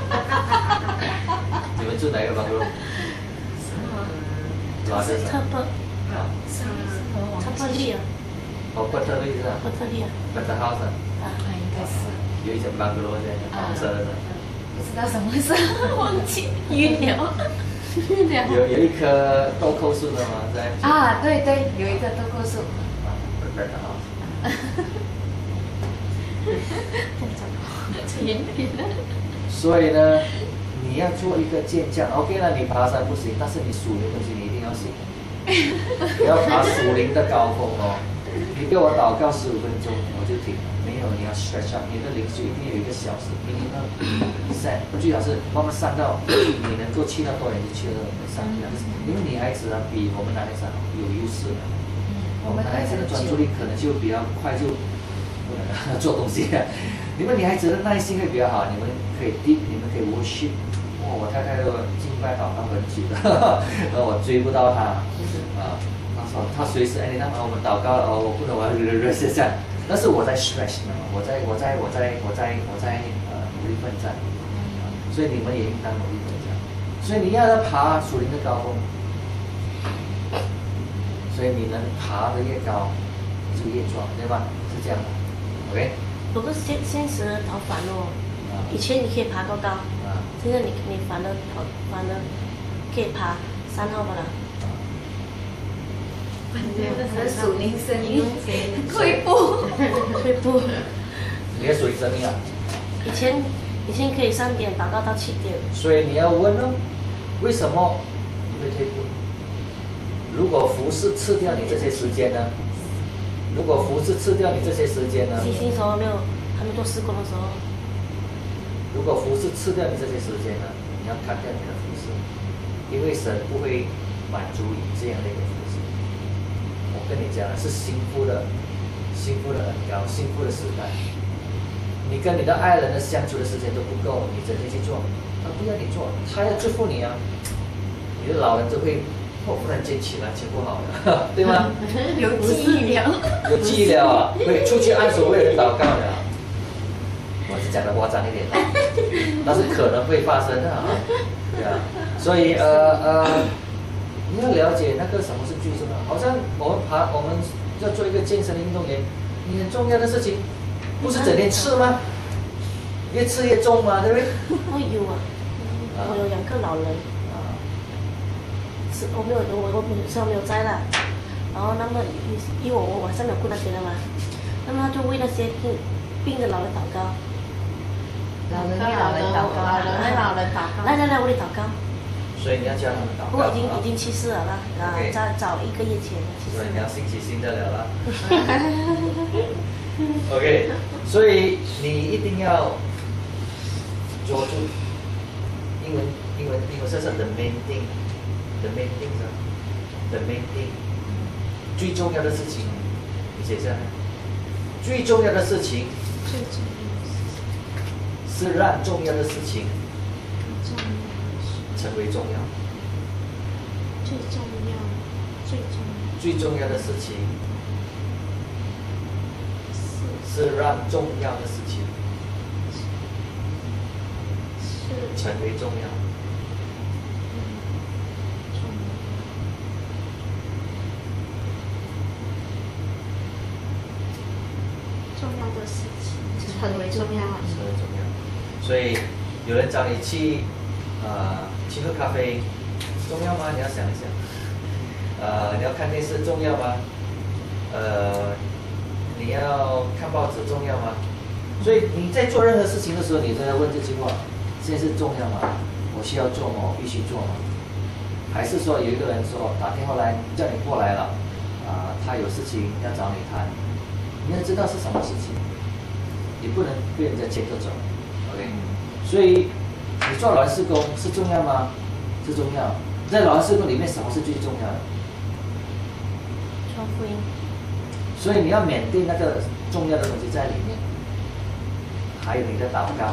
你们住哪一个班楼？ 特伯，特伯利啊， 哦，伯特利是吧？ 伯特利啊， 伯特 house 应该是有一层班楼在黄色的。 不知道什么时候忘记晕了。 有一棵豆蔻树的吗？在对对，有一个豆蔻树。 伯特 house。所以呢，你要做一个健将 ，OK 了，你爬山不行，但是你属灵的东西你一定要行。你要爬属灵的高峰哦，你给我祷告15分钟我就停了。没有，你要 stretch up， 你的灵修一定有1个小时，你要set，最好是慢慢上到你能够去到多远就去到多远上。因为女孩子啊比我们男孩子有优势的，我们男孩子的专注力可能就比较快就做东西。你们女孩子的耐心会比较好，你们可以 deep， 你们可以 worship。我太太都敬拜祷告很久了，然后我追不到她，她说她随时那我们祷告了我不能我要rest一下，但是我在 stretch 呢，我在努力奋战，所以你们也应当努力奋战，所以你要爬属灵的高峰，所以你能爬得越高，你就越壮，对吧？是这样的 ，OK。 不过现实好烦哦，以前你可以爬多高，现在你反而可以爬3号吧啦。 我的属灵生命退步。 你的属灵生命啊？ 以前可以3点祷告到7点。 所以你要问哦，为什么你会退步？如果服侍吃掉你这些时间呢？如果服侍吃掉你这些时间呢？ 新时候还没做施工的时候。 如果服侍吃掉你这些时间呢，你要砍掉你的服侍，因为神不会满足你这样的一个服侍。我跟你讲，是幸福的很高，幸福的时代。你跟你的爱人的相处的时间都不够，你整天去做，他不要你做，他要祝福你啊，你的老人就会忽然间起来情不好了，对吗？ 有记忆了， 有记忆了啊，会出去按手为人祷告的。我是讲的夸张一点，但是可能会发生的啊，对啊，所以你要了解那个什么是最重要。好像我们要做一个健身的运动员，你很重要的事情，不是整天吃吗？越吃越重嘛，对不对？ 我有我有2个老人，我没有在了， 然后那么因为我晚上没有顾那些的嘛，那么他就为那些病的老人祷告。 老人祷告， 来，我的祷告。 所以你要教他们祷告。 不过已经去世了啦， OK 在早1个月前去世所以你要了。 兴起新的了啦。OK， 所以你一定要捉住英文这是 the main thing，the main thing 是 the main thing， 最重要的事情，你写下来。最重要的事情是让重要的事情成为重要。最重要的事情是让重要的事情成为重要。 成为重要。 所以有人找你去喝咖啡，重要吗？你要想一想。你要看电视重要吗？你要看报纸重要吗？所以你在做任何事情的时候，你都要问这句话：现在是重要吗？我需要做吗？我必须做吗？还是说有一个人说打电话来叫你过来了，他有事情要找你谈，你要知道是什么事情，你不能被人家牵着走 ，OK？所以你做老人事工是重要吗？是重要。在老人事工里面，什么是最重要的？ 传福音。 所以你要缅定那个重要的东西在里面，还有你的祷告，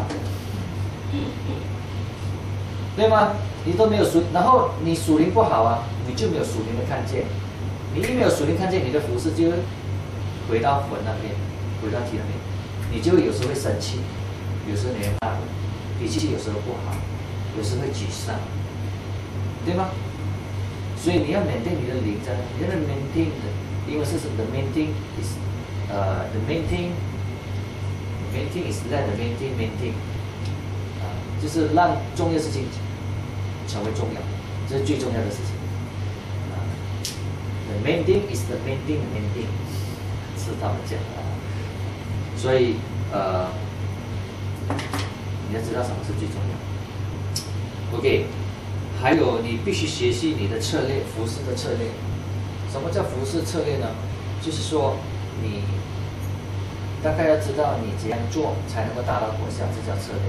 对吗？你都没有属，然后你属灵不好啊，你就没有属灵的看见。你一没有属灵看见，你的服饰就回到魂那边，回到体那边，你就有时候会生气，有时候你会骂人，脾气有时候不好，有时候会沮丧，对吗？所以你要缅定你的灵在，你要缅定的，因为是 the main thing is the main thing is let the main thing 就是让重要事情成为重要，这是最重要的事情。The main thing is the main thing， 是他们讲的。所以你要知道什么是最重要。OK， 还有你必须学习你的策略，服侍的策略。什么叫服侍策略呢？就是说你大概要知道你怎样做才能够达到果效，这叫策略。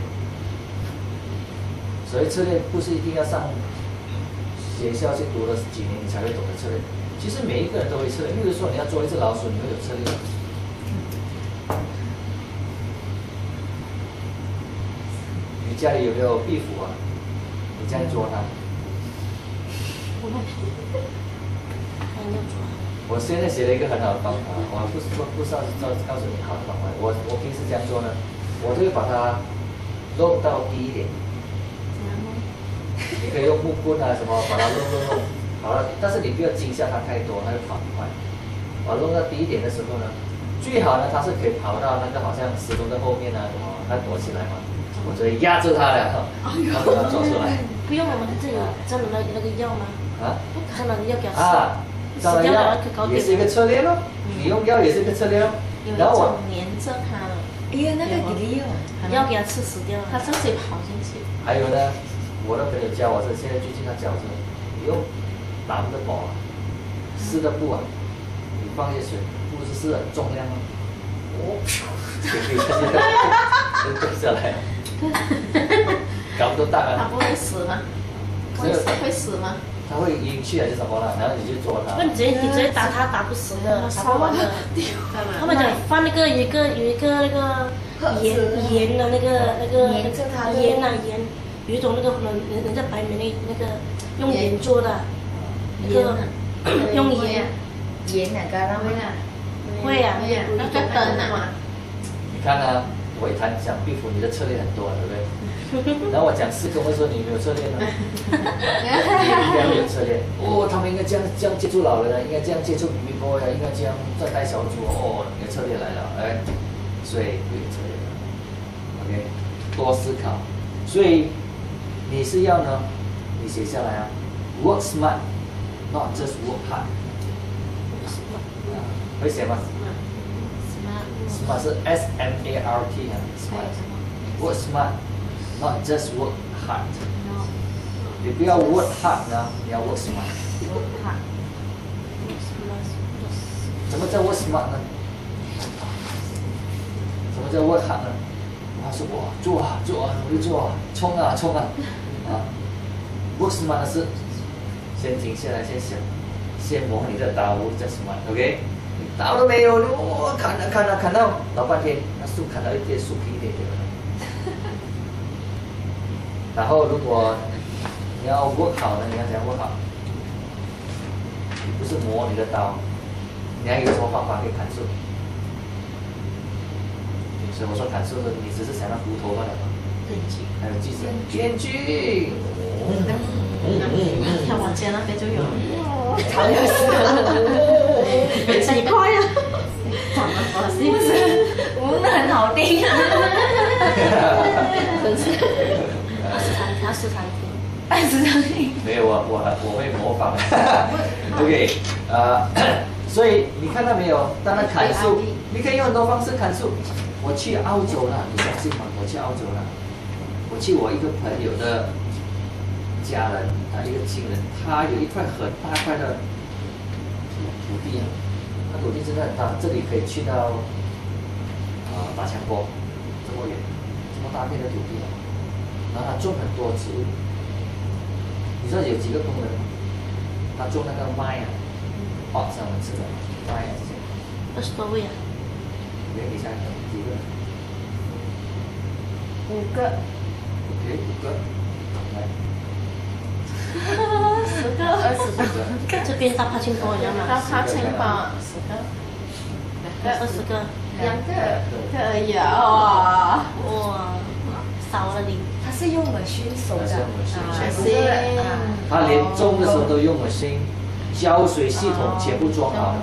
所以策略不是一定要上学校去读了几年你才会懂得策略，其实每一个人都会策略。例如说你要捉一只老鼠，你会有策略。你家里有没有壁虎啊？你这样捉它。我现在学了一个很好的方法，我不知道告诉你好的方法。我平时这样做呢，我就会把它弄到低一点。你可以用木棍啊什么把它弄好了，但是你不要惊吓它太多，它会跑很快。把它弄到低一点的时候呢，最好呢它是可以跑到那个好像石头的后面啊什么，它躲起来嘛，我就会压住它了，然后把它抓出来。 不用我们这有专门的那个药吗？专门的药给它吃。 当然药也是一个策略咯，你用药也是一个策略咯。然后我黏着它了。 哎呀，那个给药， 药给它吃死掉了， 它自己跑进去。 还有呢，我的朋友教我是现在最近他教我，你用蓝的宝啊，湿的布啊，你放些水，布是湿的重量哦，水可以下去就掉下来了，搞不都大了。 它不会死吗？会死吗？ 它会晕去还是什么了？然后你就捉它。 那你直接打它，打不死的，打不完的。他们讲放那个有一个那个盐的那个盐啊盐，有一种那个人在白米那个用盐做的，那个用盐哪个啦？ 会啊，那个灯啊。 你看啊，我一谈讲壁虎，你的策略很多，对不对？然后我讲事工的时候，你有没有策略呢？你应该会有策略。哦，他们应该这样接触老人啊，应该这样接触 BB boy 啊，应该这样再带小组哦，你的策略来了，哎，所以会有策略的。OK， 多思考。所以你是要呢，你写下来啊 ，work smart，not just work hard。 会写吗 ？Smart 是 SMART 啊 ，Smart。Work smart, not just work hard。你不要 work hard 呢，你要 work smart。什么叫 work smart 呢？什么叫 work hard 呢？他说哇，做啊做啊，努力做啊，冲啊冲啊，啊 ，work smart 是先停下来，先想，先磨你的刀叫 smart，OK？、刀都没有，我砍到老半天，那树砍到一点树皮一点点了。然后如果你要 work 好呢，你要怎样 work 好？你不是磨你的刀，你还有什么方法可以砍树？所以我说砍树的，你只是想到骨头罢了嘛。还有锯子，电锯。 跳往前那边就有， 好有几块呀？长得好细致， 很好听啊。 真是。市场听， 没有我会模仿。OK， 所以你看到没有？当然砍树，你可以用很多方式砍树。我去澳洲了，你相信吗？我去澳洲了，我去我一个朋友的家人，一个亲人，他有一块很大块的土地啊，那土地真的很大，这里可以去到大强坡，这么远，这么大片的土地啊，然后他种很多植物。你知道有几个功能吗？他种那个麦啊，像我们吃的麦啊这些。 20多位啊。 你看底下几个 ？5个。 OK， 5个。来。 10个、20个。这边大帕青波，你知道吗？ 大帕青波10个。 20个。 2个可以啊！ 哇，少了你。 他是用machine手的， 他连种的时候都用machine，浇水系统全部装好了。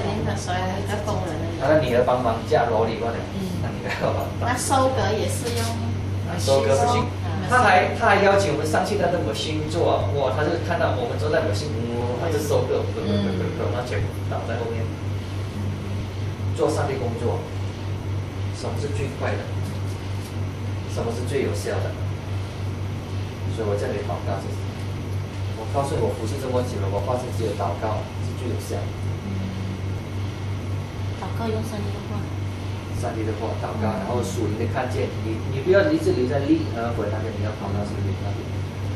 他的女儿帮忙嫁罗里过来，那女儿那收割也是用， 收割不行。他还邀请我们上去他的machine做，哇，他就看到我们坐在machine，他就收割，那全部倒在后面。做上帝工作，什么是最快的？什么是最有效的？所以我这里祷告是，我告诉你，我服侍这么久了，我发现只有祷告是最有效的。 祷告用上帝的话。 上帝的话，祷告，然后属灵的看见，你不要一直留在利和回那边，你要跑到属灵那边。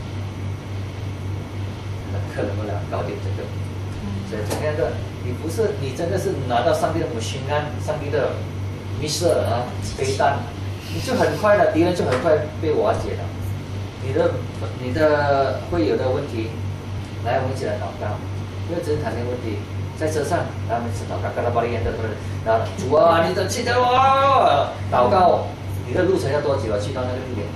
可能不了，搞点这个。所以同样的，你不是你真的是拿到上帝的母亲安，上帝的密瑟啊，飞弹，你就很快的，敌人就很快被瓦解了。你的会有的问题，来我们一起来祷告，因为只是谈这个问题，在车上，来我们一起祷告，跟他把你演的，然后主啊，你的记得我，祷告，你的路程要多久啊？去到那个地点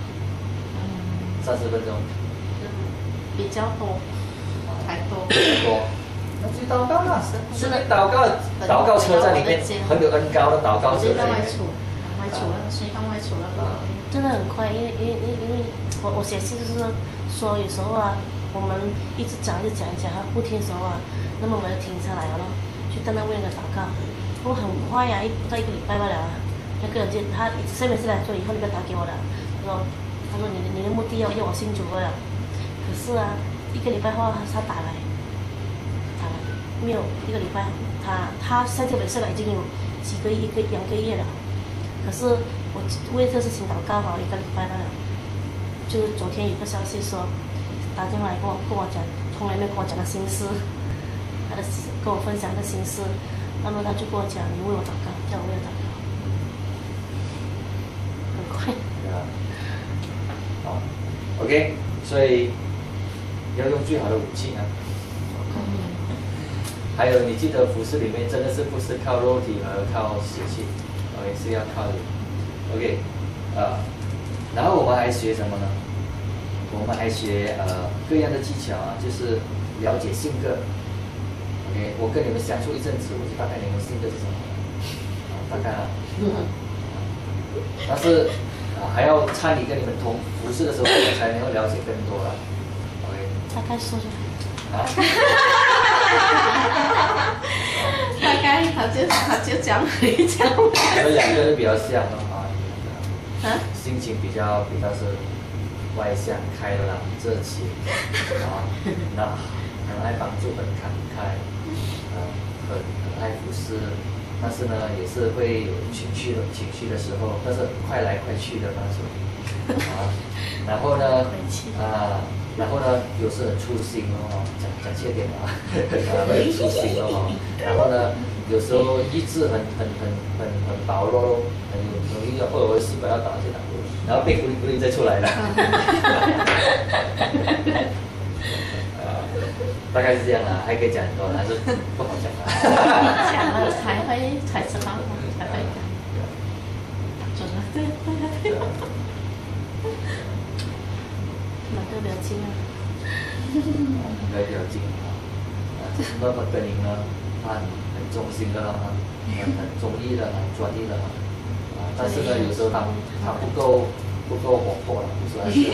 ？30分钟。 比较多，还多。 那去祷告啦，顺便祷告车在里面，很有恩高的祷告车在里面。 外出了，谁放外出了？ 真的很快，因为我写信就是说，有时候啊，我们一直讲，他不听的时候啊，那么我们就停下来了，去在那为那个祷告。不过很快呀，不到1个礼拜罢了啊，那个人就他上面是来说以后你不要打给我了，他说你的目的要我信主了，可是啊，1个礼拜后他打来，没有1个礼拜，他在这边社了已经有几个月2个月了。可是我为这事情祷告好1个礼拜了，就是昨天有个消息说，打电话来跟我讲，从来没有跟我讲的心事，跟我分享的心事，那么他就跟我讲，你为我祷告，叫我为我祷告，很快。 好 ，OK， 所以要用最好的武器啊。还有，你记得服饰里面真的是不是靠肉体而靠血气？是要靠的 ，OK， 然后我们还学什么呢？我们还学各样的技巧啊，就是了解性格。OK， 我跟你们相处一阵子，我就大概你们性格是什么，大概啊，但是还要参与跟你们同服侍的时候，我才能够了解更多了。OK， 大概说说。 大概他就讲你讲。 我们两个是比较像的啊， 啊？ 心情比较是外向、开朗、热情啊，那很爱帮助、很慷慨，很爱服侍，但是呢，也是会有情绪的时候，但是快来快去的那种啊。然后呢，有时很粗心哦，讲缺点啊，会粗心哦。然后呢，有时候意志很薄弱，很容易或者会失败要打这两步，然后被鼓励再出来了。大概是这样啊，还可以讲很多，但是不好讲啊。 讲了才知道，才会讲。准了，对。哪个比较近啊？ 应该比较近啊。那么跟您呢，他很忠心的了，很忠义的，很专一的啊。但是呢，有时候他不够活泼了，不是很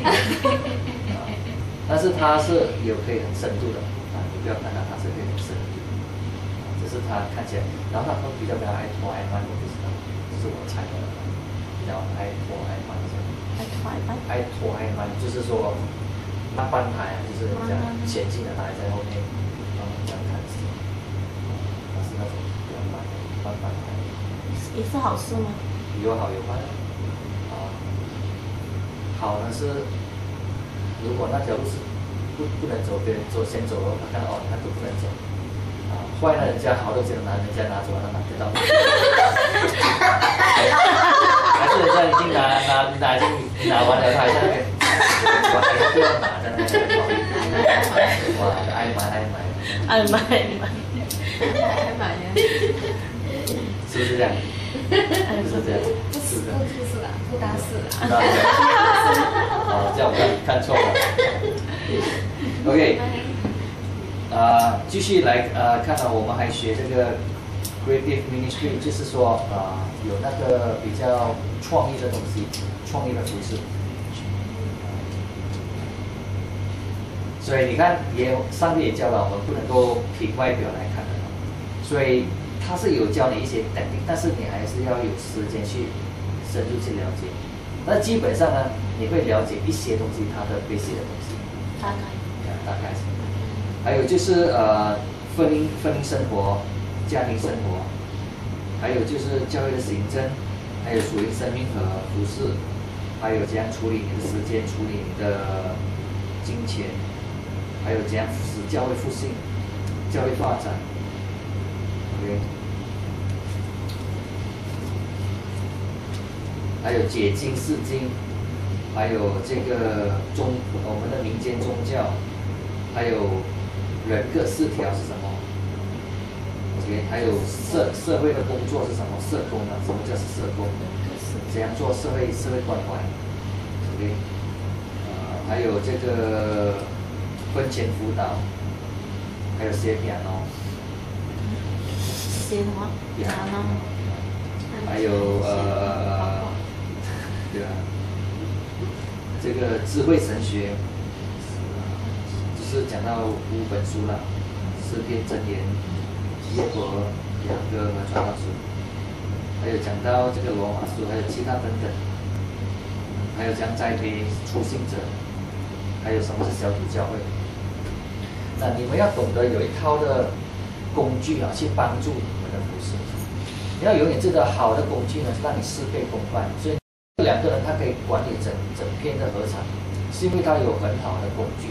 但是他是可以很深度的啊，你不要看到他是可以很深度，只是他看起来，然后他比较爱拖爱慢，我不知道，这是我猜的，比较爱拖爱慢这样。爱拖爱慢，就是说慢半拍啊，就是这样前进的，他还在后面，这样看戏，他是那种比较慢半拍。 也是好事吗？ 有好有坏啊。好呢是。如果那条路是不能走，别人先走了，他看到他都不能走，啊，坏了人家好的只能人家拿走了，他拿不到。还是人家已经拿完了，他还在那边，我还是不要拿在那边。哇，爱买呀，是不是这样？是不是这样？ 不是啦，不搭是啦。 哦，这样我看错了。OK， 继续来看到我们还学这个 creative ministry， 就是说有那个比较创意的东西，创意的服饰。所以你看，上帝也教了我们不能够凭外表来看的，所以他是有教你一些 technique， 但是你还是要有时间去深入去了解。那基本上呢，你会了解一些东西，它的 basic 的东西。大概是。还有就是婚姻生活、家庭生活，还有就是教会的行政，还有属灵生命和服饰，还有怎样处理你的时间、处理你的金钱，还有怎样使教会复兴、教会发展。OK。还有解经释经，还有这个我们的民间宗教，还有人格失调是什么 ？OK， 还有社会的工作是什么？社工啊，什么叫社工？怎样做社会关怀 ？OK， 还有这个婚前辅导，还有写piano， 写什么？piano， 还有对啊，这个智慧神学，就是讲到5本书了，诗篇、箴言、耶和雅歌和传道书，还有讲到这个罗马书，还有其他等等，还有讲栽培初信者，还有什么是小组教会。那你们要懂得有一套的工具啊，去帮助你们的服侍。你要永远知道好的工具呢，是让你事倍功半，所以。2个人他可以管理整片的合场，是因为他有很好的工具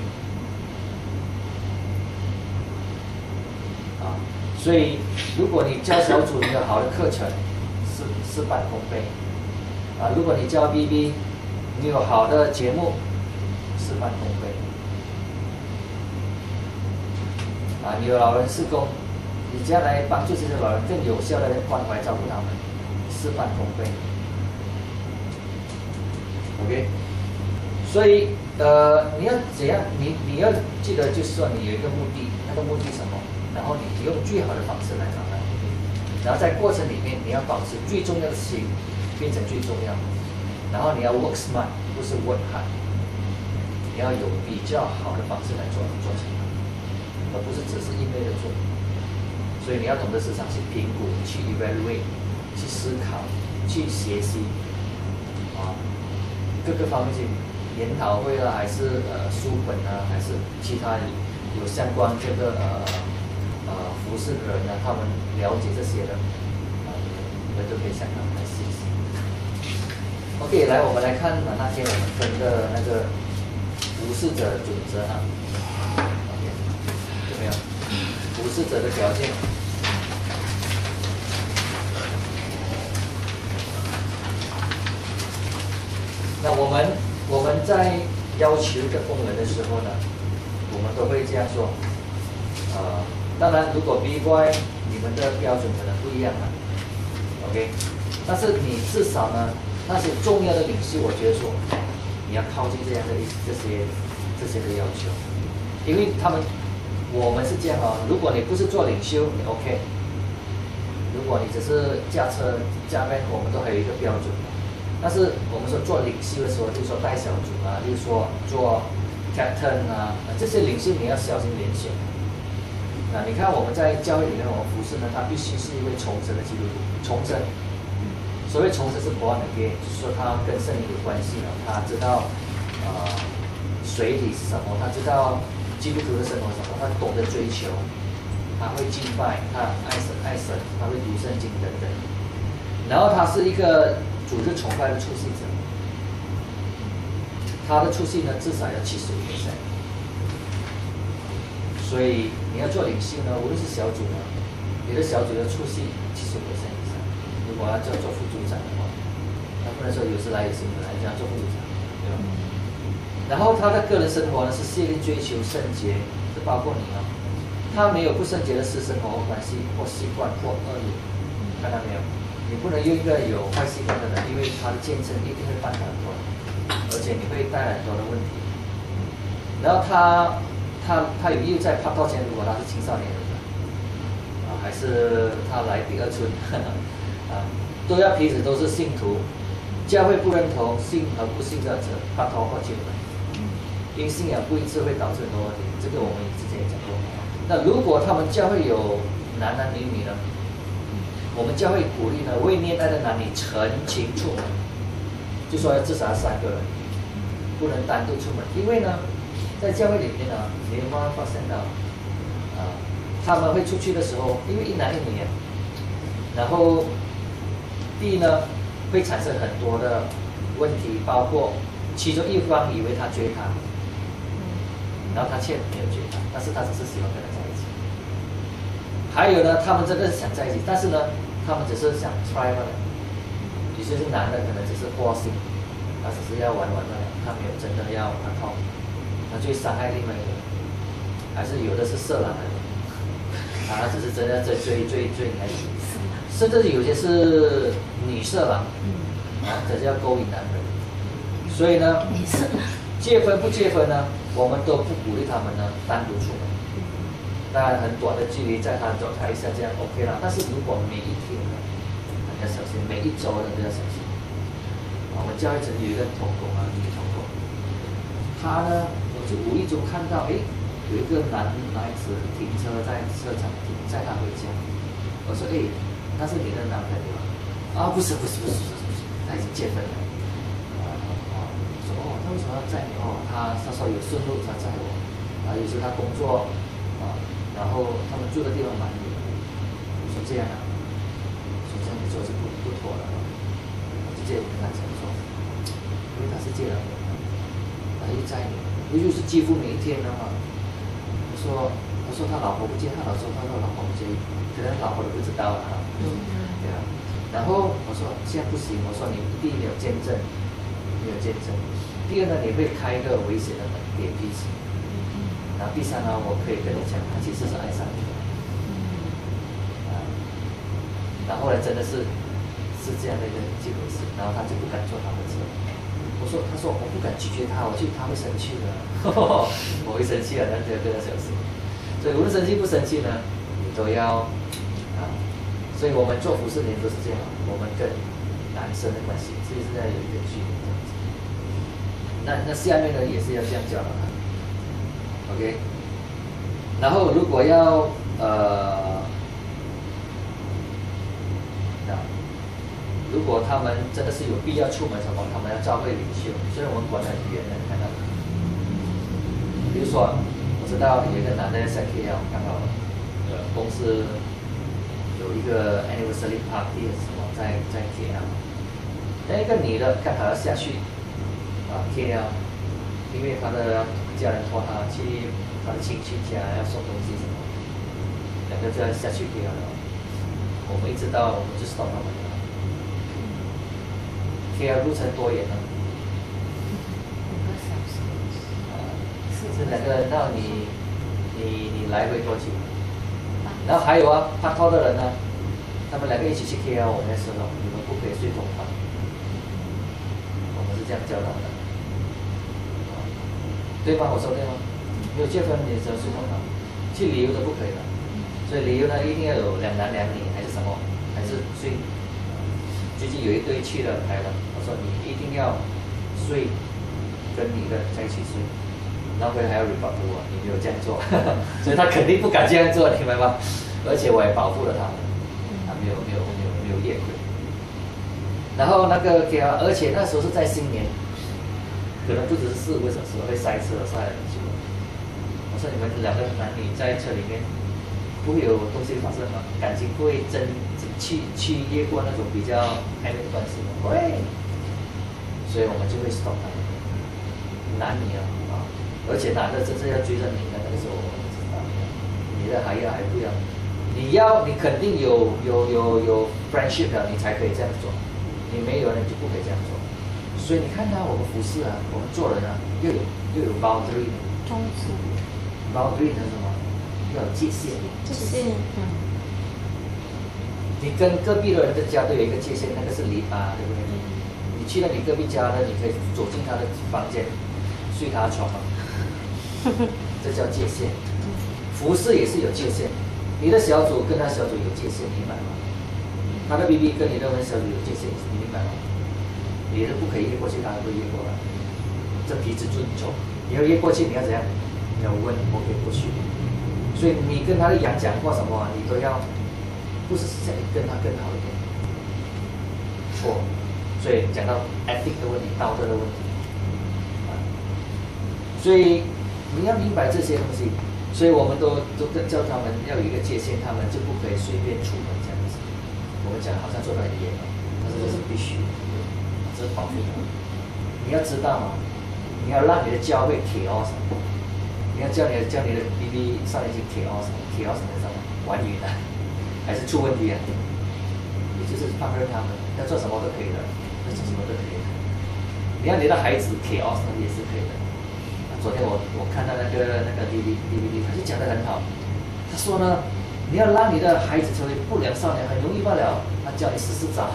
啊。所以如果你教小组，你有好的课程，事半功倍啊。如果你教 BB， 你有好的节目，事半功倍啊。你有老人事工，你将来帮助这些老人更有效的关怀照顾他们，事半功倍。OK， 所以你要怎样？你要记得，就是说你有一个目的，那个目的是什么？然后你用最好的方式来达到目的，然后在过程里面你要保持最重要的心变成最重要，然后你要 work smart， 不是 work hard， 你要有比较好的方式来做成，而不是只是一味的做。所所以你要懂得时常去评估、去 evaluate、去思考、去学习，各个方面去研讨会啊，还是书本啊，还是其他有相关这个服饰的人呢，他们了解这些的，你们都可以向他们来学习。OK， 来，我们来看那天我们分的那个服侍者准则啊。OK， 有没有服侍者的条件？那我们在要求一个工人的时候呢，我们都会这样说。当然，如果 B-Boy 你们的标准可能不一样啊 ，OK， 但是你至少呢，那些重要的领袖，我觉得说你要靠近这样的这些的要求，因为我们是这样哦，如果你不是做领袖，你 OK， 如果你只是驾车驾班，我们都还有一个标准。但是我们说做领袖的时候，就是说带小组啊，就是说做 captain 啊，这些领袖你要小心联选。那你看我们在教会里面，我们服侍呢，他必须是一位重生的基督徒，重生。所谓重生是 born again， 就是说他跟圣灵有关系了，他知道水理是什么，他知道基督徒的生活是什么，他懂得追求，他会敬拜，他爱神，他会读圣经等等。然后他是一个组织崇拜的出席者，他的出席呢至少要75%。所以你要做领袖呢，无论是小组呢，你的小组要出席75%以上。如果要做副组长的话，那不能说有时来有时不来，这样做副组长，对吧？然后他的个人生活呢是竭力追求圣洁，是包括你哦。他没有不圣洁的私生活或关系或习惯或恶意，看到没有？你不能用一个有坏习惯的人，因为他的见证一定会犯很多，而且你会带来很多的问题。然后他有义务在拍拖前，如果他是青少年人还是他来第二春都要彼此都是信徒，教会不认同信和不信者拍拖或结婚，因信仰不一致会导致很多问题，这个我们之前也讲过。那如果他们教会有男女呢，我们教会鼓励呢为恋爱的男女成群出门，就说至少要3个人，不能单独出门，因为呢在教会里面呢，你慢慢发现到，他们会出去的时候，因为一男一女，然后第一呢，会产生很多的问题，包括其中一方以为他追他，然后他却没有追他，但是他只是喜欢跟他在一起。还有呢，他们真的是想在一起，但是呢，他们只是想 try 罢了。有些是男的，可能只是花心，他只是要玩玩罢了，他没有真的要拍拖。他就会伤害另外一个人，还是有的是色狼来的，他只是真的在追女孩子，甚至有些是女色狼，这是要勾引男人。所以呢，结婚不结婚呢，我们都不鼓励他们呢单独出门。当然很短的距离，在他走开一下这样 OK 了。但是如果每一天呢，要小心，每一周呢都要小心。我们教会曾经有一个同工啊，女同工，他呢。就无意中看到，有一个男孩子停车在车场载他回家。我说，那是你的男朋友啊？不是，他已经结婚了。说他为什么要载你？他说有顺路他载我，有时他工作然后他们住的地方蛮远。我说这样说这样你做是不妥了。我就这样跟他讲说，因为他是借了我，他又载你。尤其是几乎每一天的话，他说他老婆不接，他说老婆不接，可能老婆都不知道了对啊。然后我说现在不行，我说你第一没有见证，第二呢你会开一个危险的门给彼此，然后第三呢我可以跟你讲，他其实是爱上你的，然后呢真的是这样的一回事，然后他就不敢坐他的车。他说我不敢拒绝他，他会生气的。我会生气啊，但是要跟他小心。所以无论生气不生气呢，你都要所以我们做服侍的人都是这样，我们跟男生的关系其实是要有一个距离这样子。那下面呢也是要这样教的OK。然后如果要如果他们真的是有必要出门什么，他们要教会领袖，所以我们管得很严的，你看到吗？比如说，我知道有一个男的在 KL， 刚好公司有一个 anniversary party 什么在 KL， 那一个女的刚好要下去KL， 因为她的家人托她去她的亲戚家要送东西什么，两个就要下去 KL 了。我们一直到我们就 stop 他们了。KL 路程多远呢？这两个人到你来回多久？然后还有拍拖的人呢，他们两个一起去 KL， 我们说了，你们不可以睡同房，我们是这样教导的，对吗？我说对吗？没有结婚你只能睡同房，去旅游都不可以的，所以旅游呢一定要有2男2女还是什么，还是睡。最近有一对去了台湾，我说你一定要睡跟女的在一起睡。然后回来还要 report 给我，你没有这样做，所以他肯定不敢这样做，明白吗？而且我也保护了他们，他没有夜归。然后那个给他，而且那时候是在新年，可能不只是4-5个小时会塞车塞很久。我说你们两个男女在车里面，不会有东西发生吗？感情不会去越过那种比较暧昧的关系吗？会，所以我们就会 stop 他们，男女而且男的真正要追着女的，那个时候我们知道，女的还不要，你肯定有 friendship 的，你才可以这样做，你没有你就不可以这样做。所以你看到我们服侍我们做人又有 boundary， 宗旨 boundary 是什么？要有界限。 界限， 你跟隔壁的人的家都有一个界限，那个是篱笆，对不对？你去了你隔壁家的，你可以走进他的房间，睡他的床吗？这叫界限。服侍也是有界限，你的小组跟他小组有界限，明白吗？他的 BB 跟你的小组有界限，你明白吗？你是不可以越过去，他不会越过来。这彼此尊重，你要越过去，你要怎样？你要问我可以过去。所以你跟他的羊讲话什么，你都要不是想跟他更好一点。错，所以讲到 ethic 的问题，道德的问题，所以你要明白这些东西，所以我们都叫他们要有一个界限，他们就不可以随便出门这样子。我们讲好像做到很严，但是这是必须的，这是保护的。你要知道嘛，你要让你的教会 chaos， 你要教你的 BB 少年级 chaos 是什么？玩晕还是出问题你就是放任他们，要做什么都可以的，要做什么都可以的。你要你的孩子 chaos 也是可以的。昨天我看到那个 DVD， 他就讲得很好。他说呢，你要让你的孩子成为不良少年，很容易罢了。他教你14招。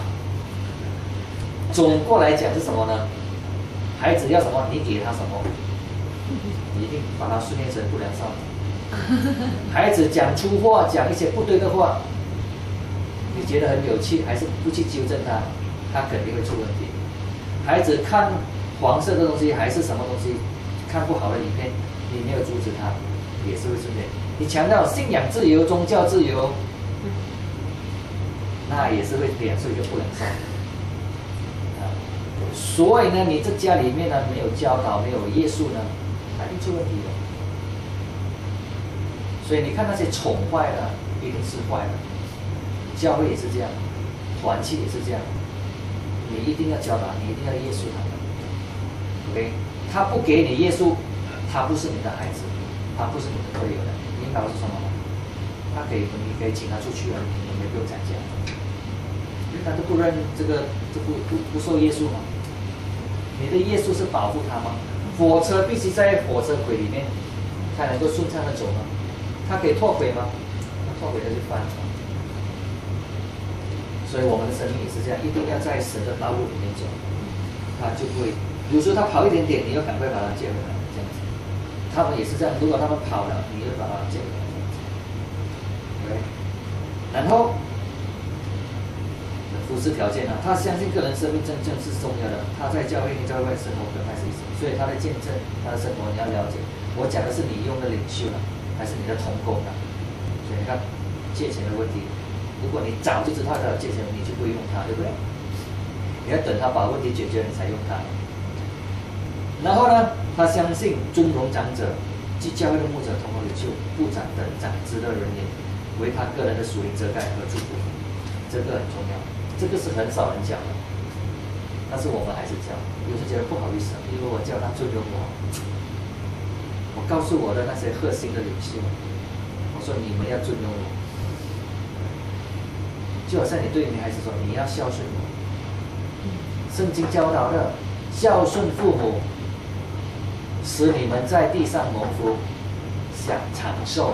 总过来讲是什么呢？孩子要什么，你给他什么，你一定把他训练成不良少年。孩子讲粗话，讲一些不对的话，你觉得很有趣，还是不去纠正他，他肯定会出问题。孩子看黄色的东西还是什么东西？看不好的影片，你没有阻止他，也是会出现。你强调信仰自由、宗教自由，那也是会培养出一个不良少年。所以呢，你这家里面呢没有教导，没有耶稣呢，肯定出问题的。所以你看那些宠坏了，一定是坏了。教会也是这样，团契也是这样。你一定要教导，你一定要耶稣他们。OK。他不给你耶稣，他不是你的孩子，他不是你的队友的，明白我是什么吗？他你可以请他出去了，你也不用参加，因为他都不认这个，不受耶稣嘛。你的耶稣是保护他吗？火车必须在火车轨里面，才能够顺畅的走吗？他可以脱轨吗？他脱轨他就翻了。所以我们的生命也是这样，一定要在神的道路里面走，他就不会。比如说他跑一点点，你要赶快把他接回来，这样子。他们也是这样，如果他们跑了，你就把他接回来，这样子。OK， 然后服侍条件他相信个人生命真正是重要的。他在教会内、教会外生活跟还是所以他的见证、他的生活你要了解。我讲的是你用的领袖还是你的同工所以你看借钱的问题，如果你早就知道他有借钱，你就不会用他，对不对？ 你要等他把问题解决，你才用它。然后呢，他相信尊荣长者及教会的牧者、同工领袖、部长等长职的人员，为他个人的属灵遮盖和祝福，这个很重要，这个是很少人讲的，但是我们还是教，有时觉得不好意思，因为我叫他尊荣我，我告诉我的那些核心的领袖，我说你们要尊荣我，就好像你对女孩子说你要孝顺我，圣经教导的孝顺父母，使你们在地上蒙福，享长寿，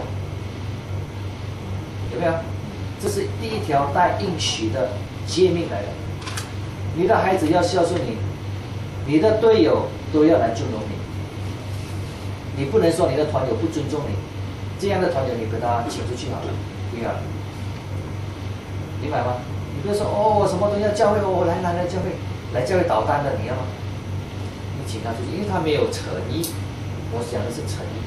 有没有？这是第一条带应许的诫命来的。你的孩子要孝顺你，你的队友都要来尊荣你。你不能说你的团友不尊重你，这样的团友你跟他请出去好了，不要，明白吗？你不要说哦，我什么都要教会，我来教会，来教会捣蛋的，你要吗？你请他出去，因为他没有诚意。我想的是诚意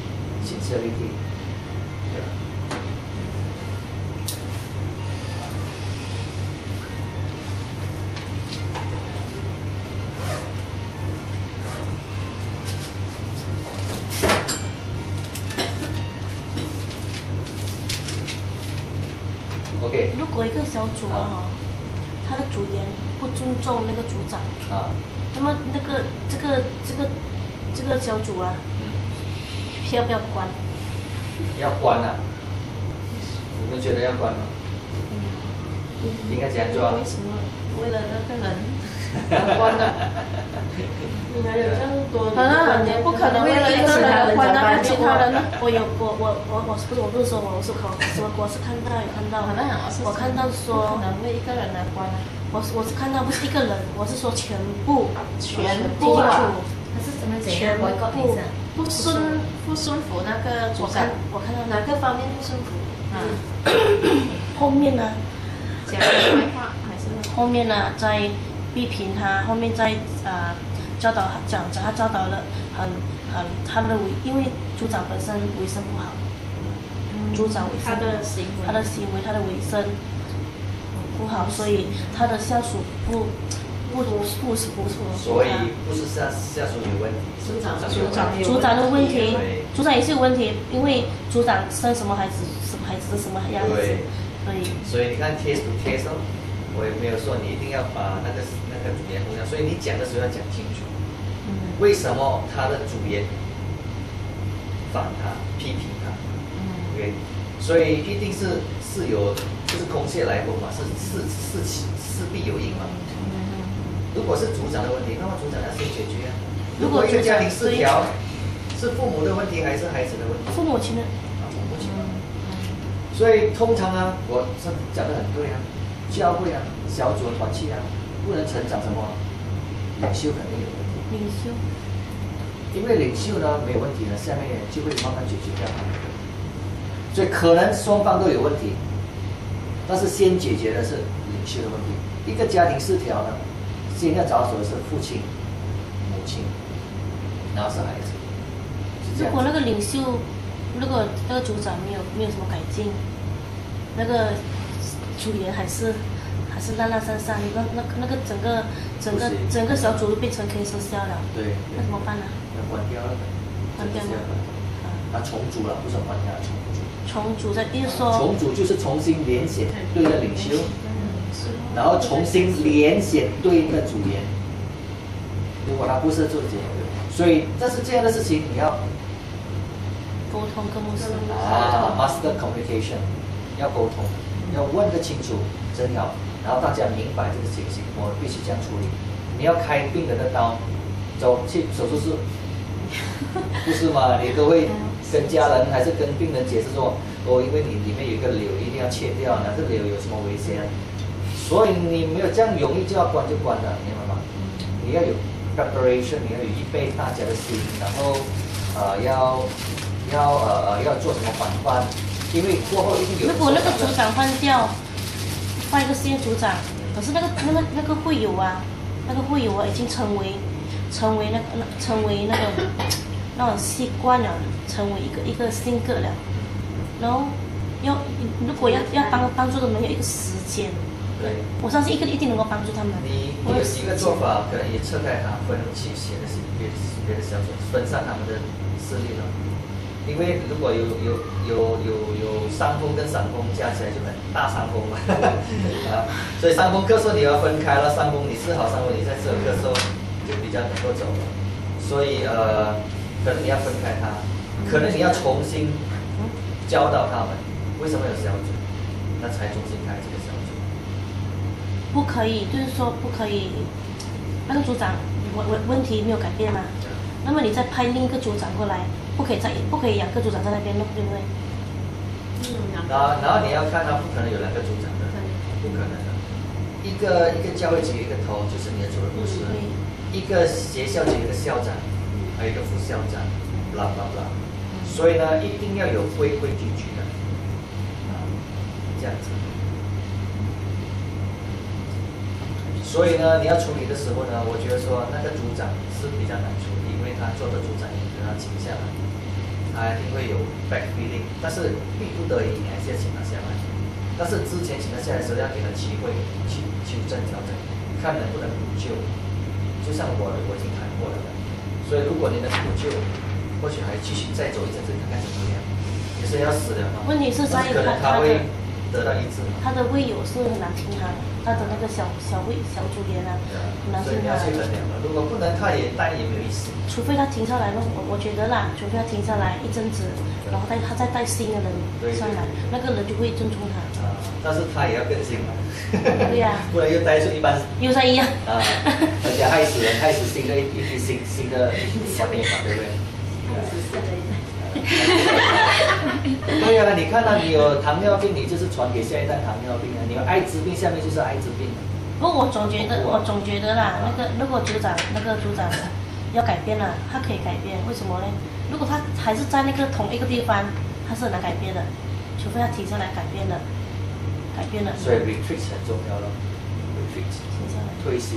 ，sincerity。OK。 如果一个小组啊，他的组员不尊重那个组长啊，那么这个小组啊，要不要关？ 要关啊！你们觉得要关吗？应该这样做啊。 为什么？为了那个人要关的？ 哪有这样多？ 也不可能为了一个人而关那其他人，我不是说我是看到有看到，我看到说不可能为一个人来关。 我是看到不是一个人，我是说全部啊。他是怎么讲？ 全部不顺服那个组长。 我看到哪个方面不顺服？ 后面呢？ 讲坏话还是？ 后面呢，在批评他，后面在教导他教导了很他的因为组长本身卫生不好，组长卫生他的行为他的卫生不好，所以他的下属不错。 所以不是下属有问题，是组长的问题，组长也是有问题，因为组长生什么孩子是什么样子， 所以你看 case to case 哦，我也没有说你一定要把那个组员互相，所以你讲的时候要讲清楚，为什么他的组员反他批评他，OK， 所以一定是有就是空穴来风嘛，是必有因嘛。如果是组长的问题，那么组长要先解决啊。如果一个家庭失调，是父母的问题还是孩子的问题？ 父母亲的。 父母亲。所以通常啊，我讲得很对啊，教会啊、小组团契啊，不能成长什么？领袖肯定有问题。 领袖。 因为领袖呢没有问题呢，下面人就会慢慢解决掉。所以可能双方都有问题，但是先解决的是领袖的问题。一个家庭失调呢？先要着手的是父亲、母亲，然后是孩子。 如果那个领袖，如果那个组长没有什么改进，那个组员还是烂散，那个整个小组都变成可以失效了。 对。 那怎么办呢？ 要关掉了。 关掉了。 重组了，不是关掉， 重组在，比如说。 重组就是重新连线对的领袖。然后重新连线对应的组员，如果他不是做结，所以但是这样的事情你要沟通跟牧师 master communication 要沟通，要问得清楚真好，然后大家明白这个情形，我必须这样处理。你要开病人的刀，走去手术室，不是吗？你都会跟家人还是跟病人解释说，因为你里面有一个瘤一定要切掉，那这瘤有什么危险？所以你没有这样容易就要关就关了，明白吗？你要有 preparation， 你要有预备大家的心，然后要做什么防范，因为过后一定有。 如果那个组长换掉，换一个新组长，可是那个会友啊，已经成为那种习惯了，成为一个性格了，然后如果要帮助他们有一个时间。 对， 我相信一定能够帮助他们。 你有几个做法，可能也撤开他，分去写的是别的小组，分散他们的势力了。因为如果有伤风跟散风加起来就很大伤风嘛，啊，所以伤风咳嗽你要分开了，伤风你治好伤风，你再治好咳嗽就比较能够走了。所以可能你要分开它，可能你要重新教导他们为什么有小组，那才重新开这个小组。 不可以，就是说不可以，那个组长问题没有改变嘛？那么你再派另一个组长过来，不可以2个组长在那边弄，对不对？ 然后你要看他不可能有2个组长的，不可能的。一个教会局一个头就是你的主任牧师，一个学校局一个校长，还有一个副校长，blah blah blah。所以呢，一定要有规矩的，这样子。所以呢，你要处理的时候呢，我觉得说那个组长是比较难处理，因为他做的组长你跟他请下来，他一定会有 back feeling， 但是逼不得已你还是要请他下来。但是之前请他下来的时候要给他机会去纠正调整，看能不能补救。就像我已经谈过了的，所以如果你能补救，或许还继续再走一阵子看看怎么样。也是要死的嘛。 问题是在于可能他会得到医治嘛。 他的胃友是很难听他的，他的那个小组员啊，很难听他。 所以你要去衡量了，如果不能，他也带也没有意思。 除非他停下来了，我觉得啦，除非他停下来一阵子，然后他再带新的人上来，那个人就会尊重他。 但是他也要更新嘛。 对呀。 不然又带出一般。 又在一样。 而且害死人，害死新的一批新的小病嘛，对不对？对呀，你看到你有糖尿病，你就是传给下一代糖尿病啊；你有艾滋病，下面就是艾滋病。 不过我总觉得啦，如果组长要改变了，他可以改变，为什么呢？如果他还是在那个同一个地方，他是很难改变的，除非他停下来改变了。 所以 retreat 很重要了 ，retreat 退休，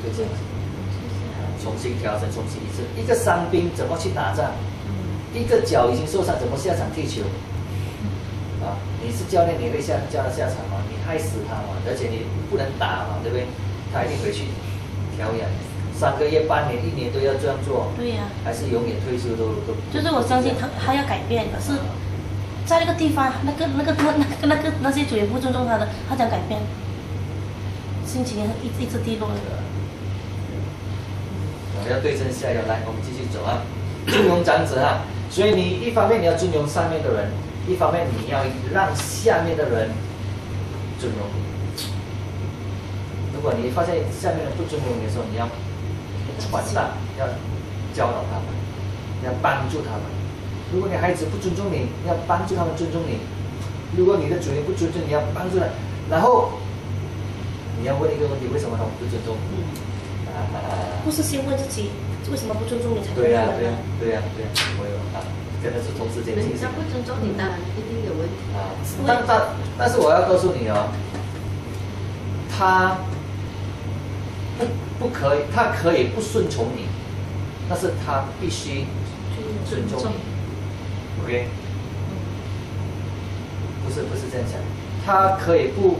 重新调整，重新一次。一个伤兵怎么去打仗？一个脚已经受伤，怎么下场踢球？你是教练，你会叫他下场吗？你害死他嘛，而且你不能打嘛，对不对？他一定回去调养，3个月、半年、1年都要这样做。 对呀。 还是永远退休都。 就是我相信他要改变，可是，在那个地方，那些组员不尊重他的，他想改变，心情一直低落的。 我们要对症下药，来，我们继续走啊。尊荣长者啊，所以你一方面你要尊荣上面的人，一方面你要让下面的人尊荣你。如果你发现下面人不尊荣你的时候，你要传达，要教导他们，要帮助他们。如果你孩子不尊重你，你要帮助他们尊重你；如果你的主人不尊重你，要帮助他。然后你要问一个问题：为什么他们不尊重你？ 不是先问自己为什么不尊重你才对呀，我有可能是同时间进行。 人家不尊重你，当然一定有问题但是我要告诉你哦，他不可以，他可以不顺从你，但是他必须尊重你。OK， 不是这样讲，他可以不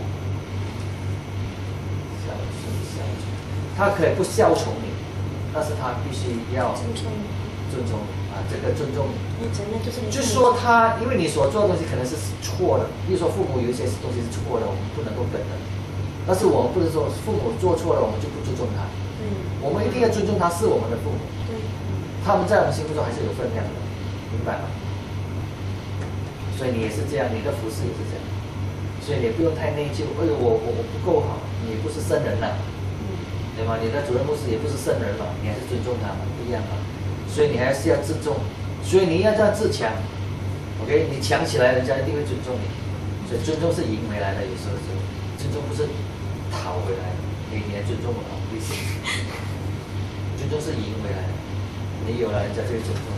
他可以不效从你，但是他必须要尊重这个尊重你。就是说他，因为你所做的东西可能是错的，比如说父母有一些东西是错的，我们不能够跟的。但是我们不是说父母做错了，我们就不尊重他。我们一定要尊重他是我们的父母。他们在我们心目中还是有分量的，明白吗？所以你也是这样，你的服侍也是这样，所以你不用太内疚。我不够好，你不是圣人了。对吗？你的主任牧师也不是圣人嘛，你还是尊重他嘛，不一样嘛。所以你还是要自重，所以你要这样自强。OK， 你强起来，人家一定会尊重你。所以尊重是赢回来的，有时候是尊重不是讨回来的。你来尊重我，不行。尊重是赢回来的，你有了，人家就会尊重你。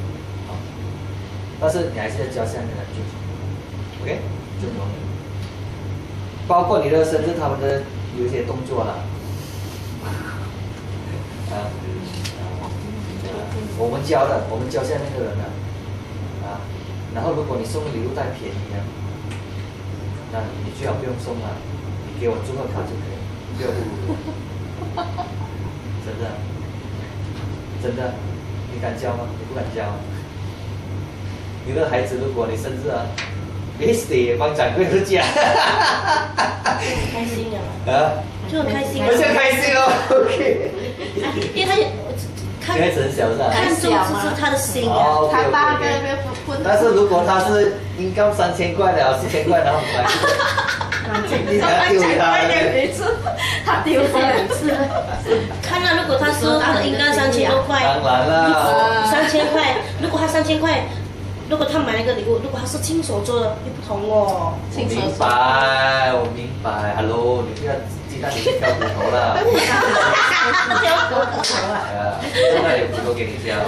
但是你还是要教下面的尊重。OK， 尊重你，包括你的甚至他们的有一些动作啦。我们教下面的人然后如果你送的礼物太便宜那你最好不用送了，你给我祝贺卡就可以，不要真的，真的，你敢交吗？你不敢交啊？你的孩子，如果你生日啊，别死也帮掌柜的讲， 开心啊， 啊， 就很开心啊我，现在开心哦，OK。 因为他看女孩子很小是吧？ 看重只是他的心啊， 哦他爸 ，OK，OK，OK 在那边混， 但是如果他是应该3000块的，4000块，然后买，你想要丢他？ 每次他丢这两次， 看到如果他说他的应该3000多块， 当然啦， 3000块，如果他3000块，如果他买那个礼物，如果他是亲手做的，又不同哦。 我明白，我明白。Hello， 你不要鸡蛋里面挑骨头啦。 挑骨头哎呀，现在有骨头给你挑，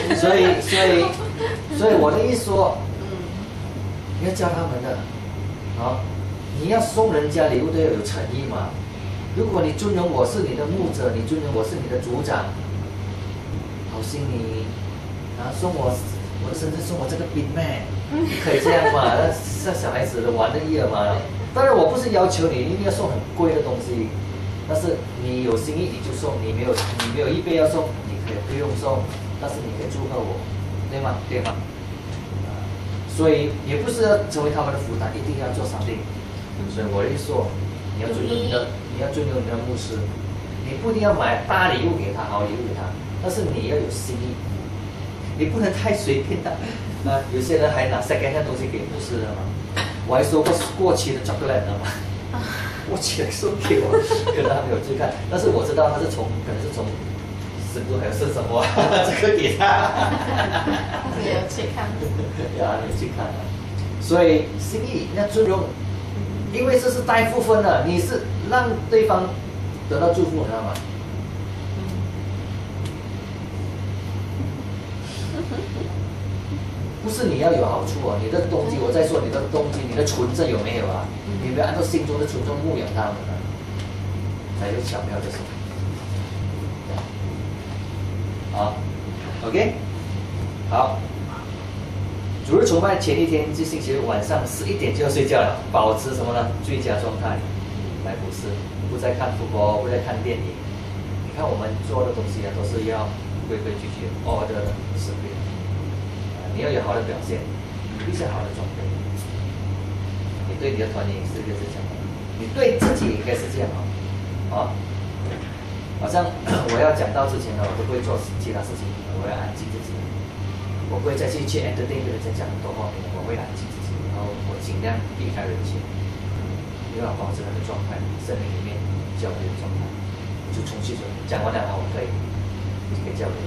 所以我的意思说，你要教他们的，啊，你要送人家礼物都要有诚意嘛。如果你尊荣我是你的牧者，你尊荣我是你的族长，好心你啊送我的生日送我这个冰妹，不可以这样嘛？那像小孩子的玩的意了嘛。当然我不是要求你一定要送很贵的东西，但是你有心意你就送，你没有预备要送，你可以不用送，但是你可以祝贺我，对吗？对吗？所以也不是要成为他们的负担，一定要做上帝。所以我的意思说，你要尊重你的牧师，你不一定要买大礼物给他，好礼物给他，但是你要有心意，你不能太随便的。有些人还拿second hand东西给牧师的嘛，我还收过期的巧克力的嘛，过期的送给我，可能他没有去看，但是我知道他是可能是从深度还是什么，这个给他。 没有去看， 呀，你去看啊。所以心意要尊重，因为这是带负分的，你是让对方得到祝福，你知道吗？不是你要有好处哦，你的动机，我在说你的动机，你的纯正有没有啊？你不要按照心中的纯正牧养他们啊，才有巧妙的事。好 ，OK， 好。主日崇拜前一天，就星期六晚上11点就要睡觉了，保持什么呢？最佳状态来服侍，不再看ฟุ播，不再看电影。你看我们做的东西啊，都是要规规矩矩、order 的、discipline。你要有好的表现，必须好的装备。你对你的团员也是一个这样，你对自己应该是这样啊。好像我要讲到之前呢，我都不会做其他事情，我要安静自己。我不会再去entertain 人家讲很多话题，我会安静自己，然后我尽量避开人群，因为要保持那个状态，生命里面交流的状态，就冲去说讲完了啊，我可以交流。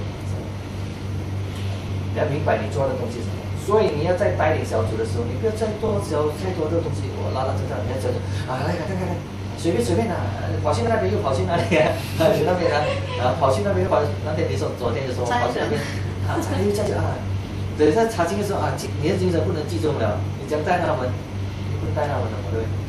你要明白你做的东西是什么，所以你要在带领小组的时候，你不要再多的东西，我拉这个，你要讲啊，来，随便啊，跑去那边又跑去哪里啊？去那边啊，跑去那边又跑那边，你说昨天就说跑去那边。查又下去啊！等一下查经的时候啊，你的精神不能集中了，你将带他们，你不能带他们的，对不对？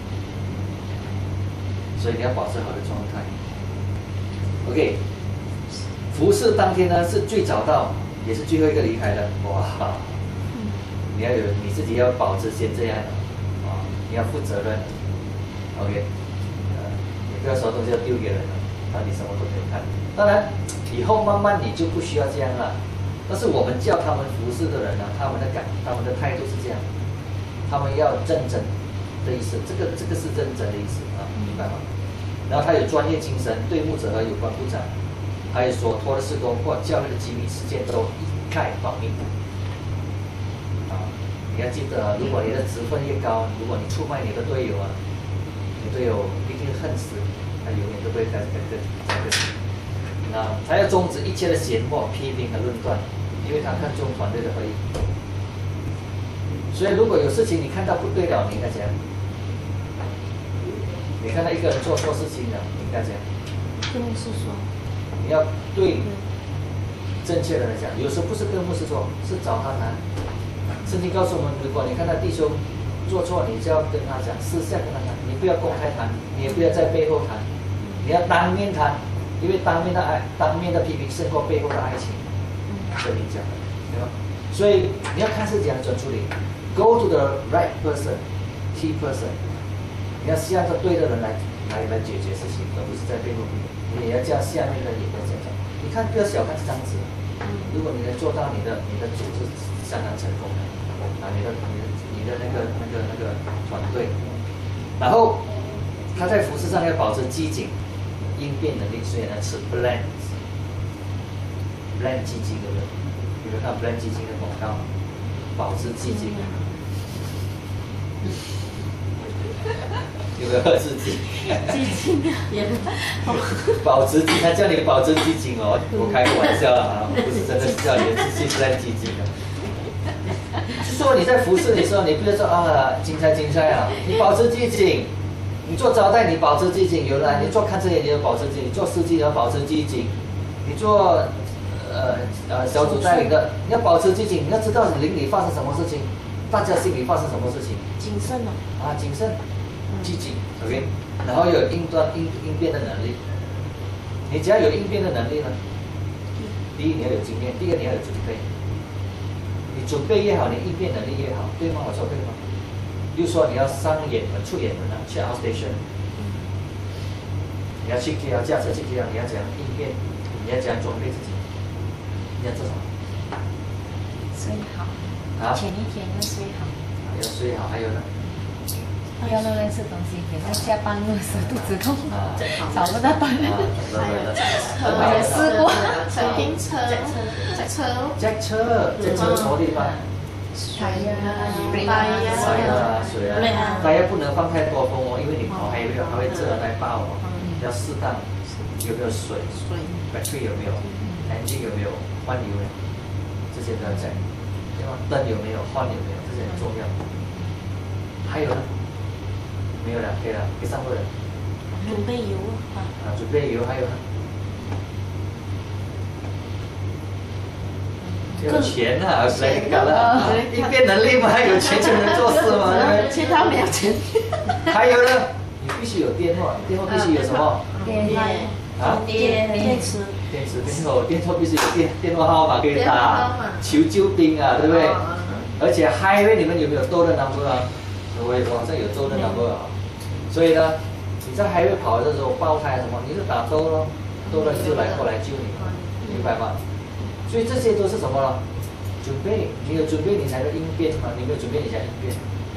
所以你要保持好的状态。OK， 服侍当天呢是最早到，也是最后一个离开的。哇，你要有你自己要保持先这样的啊，你要负责任。OK， 你不要什么东西要丢给人了，然后你什么都没有看。当然，以后慢慢你就不需要这样了。但是我们叫他们服侍的人呢，他们的态度是这样，他们要认真的意思，这个是认真的意思啊，明白吗？然后他有专业精神，对牧者和有关部长，还有所托的事工或教会的机密事件都一概保密。啊，你要记得，如果你的职分越高，如果你出卖你的队友啊，你队友一定恨死你，他永远都不会在这个。他要终止一切的闲话、批评和论断，因为他看重团队的合一。所以，如果有事情你看到不对了，你应该怎样？你看到一个人做错事情了，你应该怎样？ 跟牧师说。 你要对正确的人讲，有时候不是跟牧师说，是找他谈。圣经告诉我们，如果你看到弟兄做错，你就要跟他讲，私下跟他谈，你不要公开谈，你也不要在背后谈，你要当面谈。因为当面的批评胜过背后的爱情，圣经讲的，对吧？所以你要看是怎样的专处理 ，Go to the right person, key person， 你要向着对的人来解决事情，而不是在背后。你也要叫下面的也要这样。你看，不要小看这张纸。如果你能做到，你的组是相当成功的啊，你的那个团队。然后他在服饰上要保持机警、应变能力，所以呢吃 blend 鸡精，对不对？有没有看 blend 鸡精的广告？保持鸡精。有没有喝刺激？ 激情也保持激，他叫你保持激情哦，我开个玩笑啊，我不是真的是叫你自己在激情的。就说你在服侍的时候，你不要说啊精彩啊，你保持激情。你做招待，你保持激情；有人你做看这些，你要保持激情；你做司机，你要保持激情；你做小组带领的，你要保持激情。你要知道邻里发生什么事情，大家心里发生什么事情。 谨慎哦。 啊，谨慎。积极 ，OK， 然后有应变的能力。你只要有应变的能力呢，第一你要有经验，第二你要有准备。你准备越好，你应变能力越好，对吗？我说对吗？比如说你要上远门、出远门啊，去 outstation， 你要去 KL 驾车去 KL， 你要怎样应变？你要怎样准备自己？你要做什么？ 睡好。 啊？ 前一天要睡好。 要睡好，还有呢？ 不要乱吃东西，等下下班路的时候肚子痛，找不到班。 我也试过，停车， 驾车错地方。 水啊， 大家不能放太多风哦，因为你跑还有它会热带爆哦，要适当。有没有水？battery 有没有 ？engine 有没有？换油呢？这些都要讲，对吧？灯有没有？换有没有？这些很重要。还有呢？没有了，可以了，可以上路了。 准备油啊。 准备油还有呢？有钱啊，来干了，应变能力嘛，有钱就能做事嘛， 其他没有钱。 还有呢，你必须有电话，电话必须有什么？ 电池。 电话必须有电话号码可以打，求救兵啊，对不对？而且 highway 你们有没有多的 number 啊？我好像有多的 number 啊。所以呢，你在 highway 跑的时候爆胎什么，你就打多咯，多了就过来救你，明白吗？所以这些都是什么呢？准备，你有准备你才能应变嘛，你没有准备你才应变。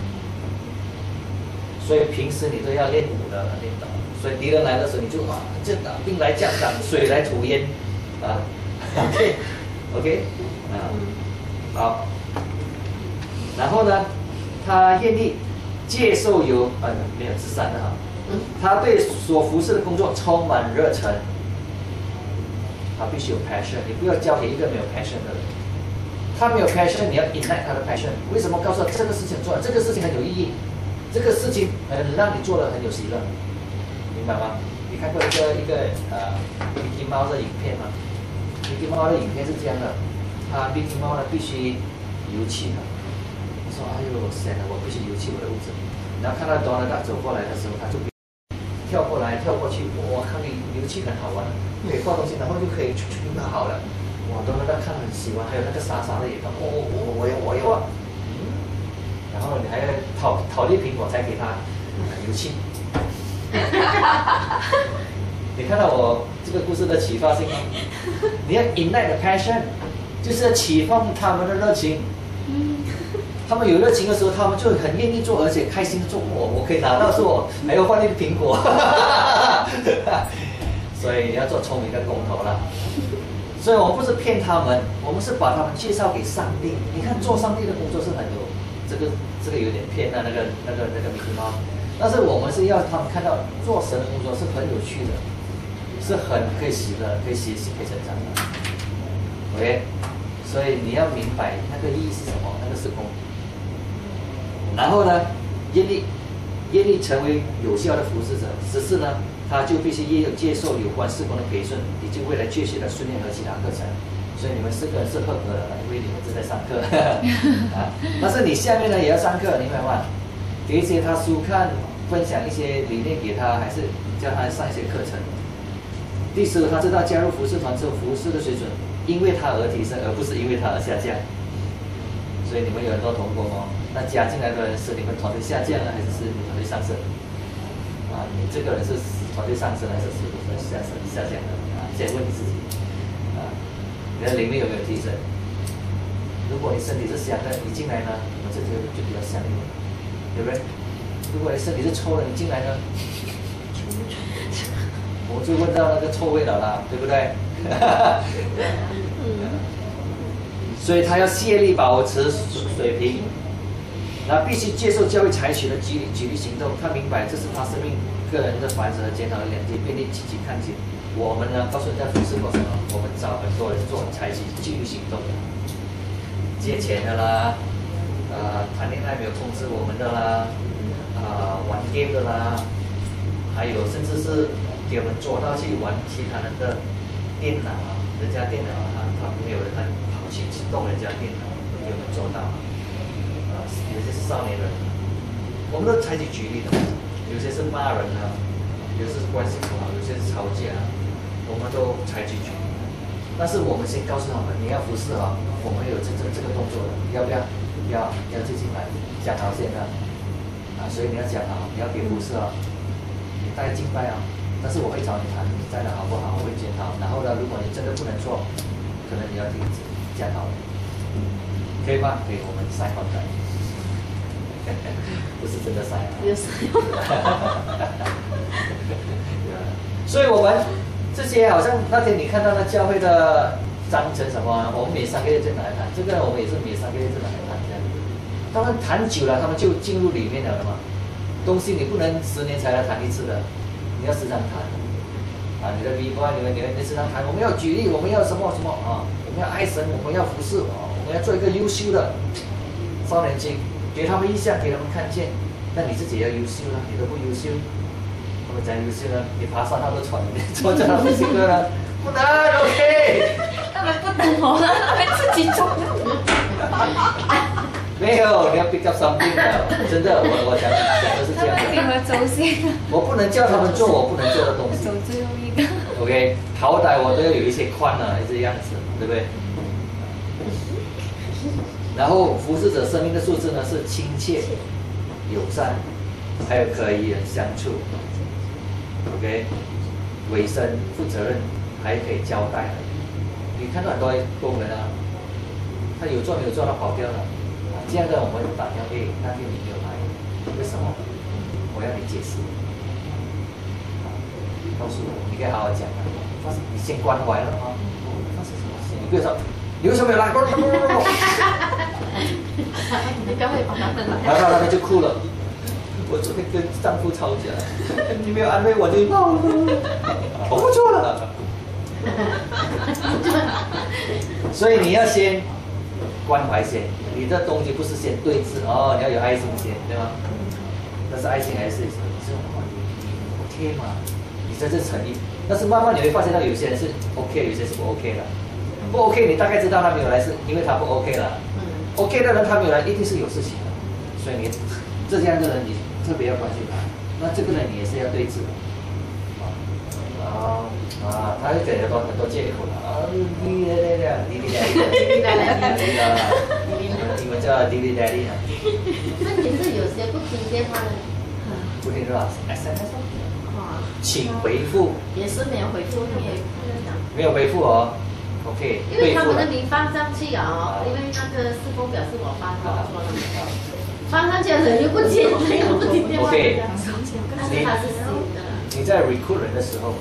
所以平时你都要练武的，练打。所以敌人来的时候，你就这打兵来将挡，水来土掩，啊 ，OK， 啊，好。然后呢，他愿意接受没有自善的哈，他对所服侍的工作充满热忱。他必须有 passion， 你不要交给一个没有 passion 的人。他没有 passion， 你要 ignite 他的 passion。为什么告诉他这个事情做，这个事情很有意义，这个事情让你做的很有喜乐，明白吗？你看过一个Mickey Mouse 的影片吗？Mickey Mouse 的影片是这样的，Mickey Mouse 呢必须油漆的。他说：“哎呦，闲了，我必须油漆我的屋子。”然后看到 Donald Duck 走过来的时候，他就跳过来跳过去，我看你油漆很好玩。可以画东西，然后就可以就好了。哇，都那看很喜欢，还有那个傻的眼光，我要啊！然后你还要讨粒苹果才给他油漆。你看到我这个故事的启发性吗？你要 ignite the passion， 就是要启发他们的热情。他们有热情的时候，他们就很愿意做，而且开心做。我可以拿到做，还要换一个苹果。所以你要做聪明的工头了。所以我们不是骗他们，我们是把他们介绍给上帝。你看做上帝的工作是很有这个有点偏的那个Mickey Mouse，但是我们是要他们看到做神的工作是很有趣的，是很可以喜乐、可以学习、可以成长的。OK， 所以你要明白那个意义是什么，那个是工。然后呢，愿意成为有效的服侍者。14呢？他就必须接受有关事工的培训，以及未来确学的训练和其他课程。所以你们4个人是合格的，因为你们正在上课啊。但是你下面呢也要上课，明白吗？给一些他书看，分享一些理念给他，还是叫他上一些课程。第15，他知道加入服侍团之后，服侍的水准因为他而提升，而不是因为他而下降。所以你们有很多同工哦，那加进来的人是你们团队下降呢，还是你们团队上升？ 你这个人是团队上升还是是下降的啊？先问你自己啊，你的灵命有没有提升？如果你身体是香的，你进来呢，我这就比较香一点，对不对？如果你身体是臭的，你进来呢，我们就闻到那个臭味了啦，对不对？所以他要竭力保持水平，那必须接受教会采取的纪律行动。他明白这是他生命个人的反省和检讨的两点，便利积极看见。我们呢，告诉人家服侍过程中，我们找很多人采取纪律行动的，借钱的啦，谈恋爱没有控制我们的啦，玩 game 的啦，还有甚至是给我们捉到去玩其他人的电脑啊，人家电脑他没有人他跑去动人家电脑，给我们做到。有些是少年人，我们都采取举例的，有些是骂人啊，有些是关系不好，有些是吵架，我们都采取举例。但是我们先告诉他们，你要服侍啊，我们有这个动作的，要不要？要接进来，讲好先啊，所以你要讲好，你要给服侍啊，你带敬拜啊，但是我会找你谈，你带的好不好，我会检讨。然后呢，如果你真的不能做，可能你要停止，讲好了，可以吗？可以，我们塞好的。不是真的塞啊， 有塞。 所以我们这些好像那天你看到那教会的章程什么，我们每3个月就拿来谈，这个我们也是每3个月就拿来谈这样。他们谈久了，他们就进入里面了嘛。东西你不能10年才来谈一次的，你要时常谈。你的 V 你们时常谈，我们要举例，我们要什么啊？我们要爱神，我们要服侍我们要做一个优秀的少年经。给他们印象，给他们看见，但你自己要优秀了，你都不优秀，他们讲优秀呢？你爬山他都喘，你做这样不行的了，不能 ，OK。 他们不等我了，他们自己做。 没有，你要 pick up something 的，真的，我讲的是这样的。 他们给我走先。 我不能叫他们做我不能做的东西。 走最后一个。 OK， 好歹我都要有一些宽啊，这样子，对不对？然后服侍者生命的素质呢是亲切、友善，还有可以人相处 ，OK， 委身、负责任，还可以交代。你看到很多工人啊，他有做没有做，他跑掉了，这样的我们打电话给那天你没有来，为什么？我要你解释，告诉我，你可以好好讲啊。你先关怀了啊，发生什么事？你不要说。你为什么没有来？ 你刚会把他们然后他们就哭了。我昨天跟丈夫吵架，你没有安慰我就闹了。我不做了。所以你要先关怀先，你的东西不是先对峙哦，你要有爱心先，对吗？但是爱心还是OK 嘛，你在这诚意。但是慢慢你会发现到有些人是 OK， 有些是不 OK 的。不 OK， 你大概知道他没有来是因为他不 OK 了。OK 的人他没有来，一定是有事情的。所以你这样的人你特别要关心他。那这个人你也是要对峙的。他就给很多借口了啊，你们叫滴滴 daddy 啊。 那也是有些不听电话的。 不听是吧 ？SMS 请回复。 也是没有回复， 没有回复哦。OK， 因为他们的名放上去啊，因为那个施工表是我发的，说的，放上去的人又不接，又不听电话。 OK， 但是他是新的。 你在 recruit 人的时候，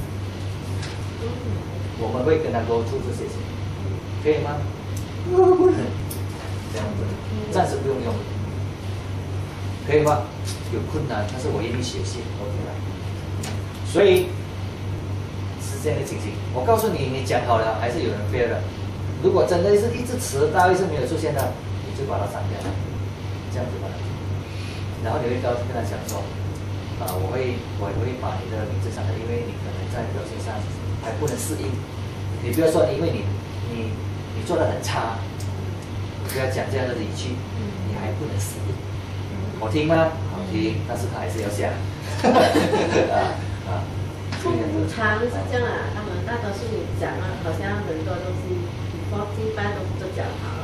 我们会跟他沟通这些事，可以吗？不能，这样子，暂时不用用，可以吗？有困难，但是我愿意学习 ，OK 了。所以。这样的情形，我告诉你，你讲好了，还是有人 fail 的。如果真的是一直迟到，一直没有出现的，你就把它删掉，这样子吧。然后你会跟他讲说，我会把你的名字删掉，因为你可能在表现上还不能适应。你不要说，因为你做的很差，不要讲这样的语气，你还不能适应。好听吗？好听，但是他还是要下。 通常是这样啊，他们大多数你讲啊，好像很多东西，说一般都讲好了，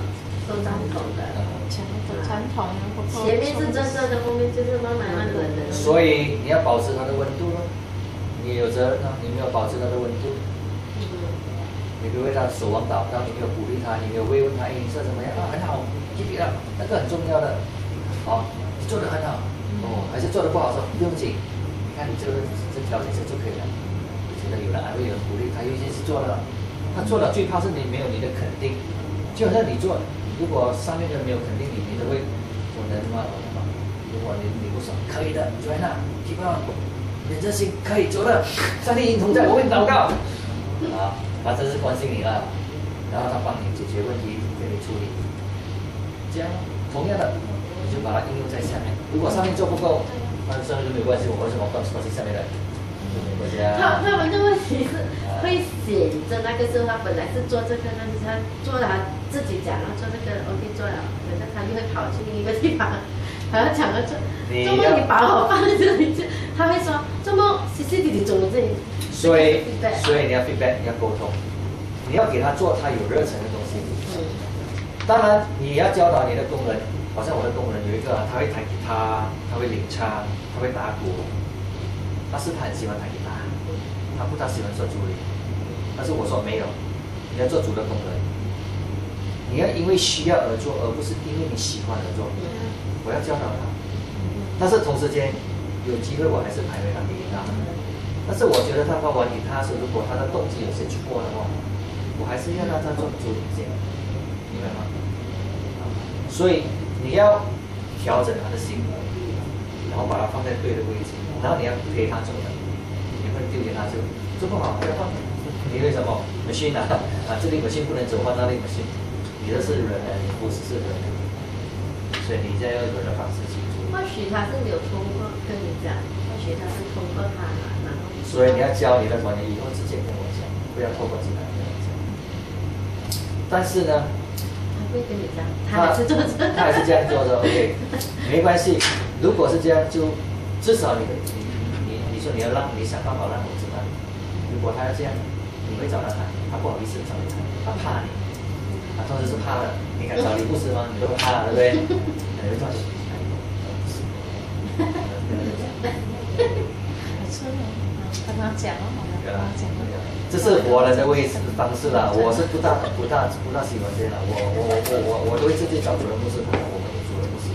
走传统的， 传统， 前面是真正的，后面就是慢慢的。 所以你要保持它的温度咯，你有责任啊，你没有保持它的温度。你不为他守望祷告，你没有鼓励他，你没有慰问他，你说怎么样啊？很好，继续啊，那个很重要的。好，你做的很好，还是做的不好，说不用紧，你看你这条件就可以了。觉得有人安慰，有人鼓励，他有一件事做了，他做了最怕是你没有你的肯定，就好像你做，如果上面的人没有肯定你，你都会我能吗？如果你不说可以的，join啊，keep on，忍着心可以走的，上帝因同在，我为你祷告。啊。他真是关心你了，然后他帮你解决问题，给你处理。这样，同样的，你就把它应用在下面。如果上面做不够，那上面就没有关系。我为什么关心下面的？国家。 他们的问题是会显着那个时候，他本来是做这个，但是他做了他自己讲了做这个 OK 做了，可是他就会跑去另一个地方，还要讲了做么你把我放在这里，他会说这么弟走这里。 所以你要 feedback， 你要沟通，你要给他做他有热忱的东西。当然，你要教导你的工人，好像我的工人有一个，他会弹吉他，他会领唱，他会打鼓，但是他很喜欢弹吉他，他不大喜欢做助理。但是我说没有，你要做主的工人，你要因为需要而做，而不是因为你喜欢而做。我要教导他，但是同时间有机会我还是排位他给他。但是我觉得他玩吉他时，如果他的动机有些错的话，我还是要让他做助理先，明白吗？所以你要调整他的心，然后把他放在对的位置，然后你要陪他做的，你不能丢给他就做不好不要换。你为什么machine啊？这里machine不能走，换那里machine。你的是人，你不是人，所以你再用人的方式去做。 或许他是没有通过跟你讲，或许他是通过他然后。 所以你要教你的团员以后直接跟我讲，不要透过其他人跟我讲。但是呢， 他会跟你讲，他还是做这， 他还是这样做的 ，OK， 没关系。如果是这样，就至少你说你要你想办法让我知道。如果他要这样，你会找他谈，他不好意思找你谈，他怕你，他同时是怕的。你敢找李牧师吗？你都会怕，对不对？你会做什么？ 跟他讲了，跟他讲了。 这是活人的方式啦，我是不大喜欢这样啦。我都会自己找主任牧师谈，我们有主任牧师。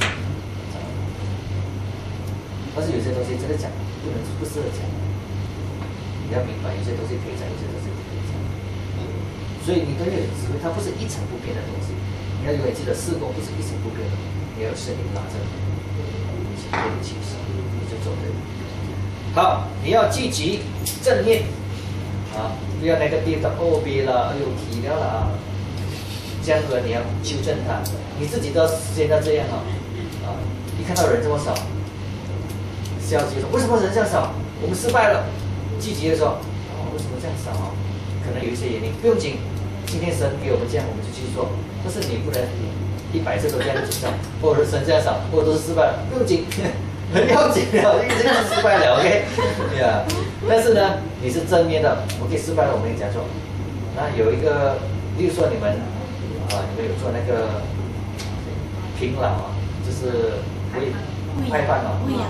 但是有些东西这个讲不适合讲，你要明白有些东西可以讲，有些东西不可以讲。所以你都要有智慧，它不是一成不变的东西。你要永远记得，事工不是一成不变的，你要有圣灵拉着你，一起对得起神，你就做对了。好，你要积极正面啊，不要negative的别了，哎呦体了啦，这样子你要纠正它。你自己都现在这样啊，一看到人这么少，消极说为什么人这样少？我们失败了。积极的说，为什么这样少啊？可能有一些原因，不用紧。今天神给我们这样，我们就继续做。但是你不能100次都这样子做，或者是神这样少，或者都是失败了，不用紧。很要紧的，因为这个是失败了 ，OK， 呀、但是呢，你是正面的，OK， 失败了我们也讲说，那有一个，例如说你们有做那个平老啊，就是派饭啊， 喂养，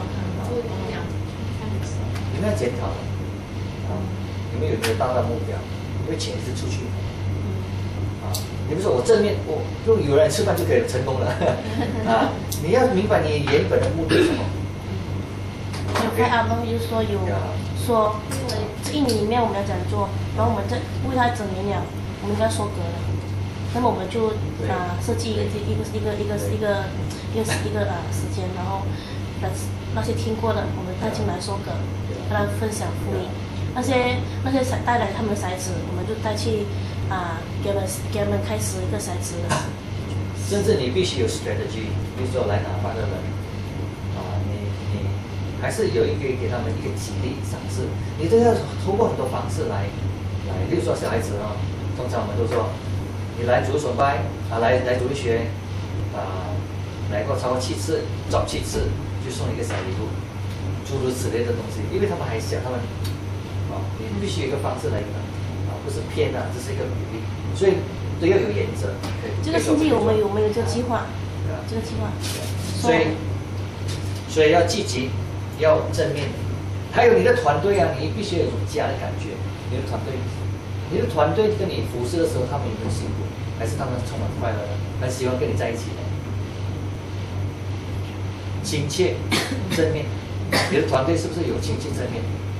你们要检讨的，你们有没有达到目标？因为钱是出去的。你不是说我正面，我用有人吃饭就可以成功了啊！你要明白你原本的目的是什么。 有开阿东就是说说这1年里面我们要怎样做，然后我们为他整年了，我们应该收割了，那么我们就设计一个时间，然后那些听过的我们带进来收割，跟他分享福音。那些带来他们的孩子，我们就带去给他们开始一个孩子。 甚至你必须有 strategy， 比如说来哪8个人你还是有一个给他们一个激励赏赐，你都要通过很多方式来，例如说小孩子通常我们都说，你来主所拜来主日学来过超过7次，找7次就送一个小礼物，诸如此类的东西，因为他们还小，他们你必须有一个方式来不是骗这是一个鼓励。所以都要有原则。 这个星期我们有这个计划，这个计划。 所以要积极，要正面。还有你的团队啊，你必须有一种家的感觉。你的团队跟你服侍的时候，他们有没有辛苦？还是他们充满快乐的？很喜欢跟你在一起的？亲切、正面。你的团队是不是有亲切正面？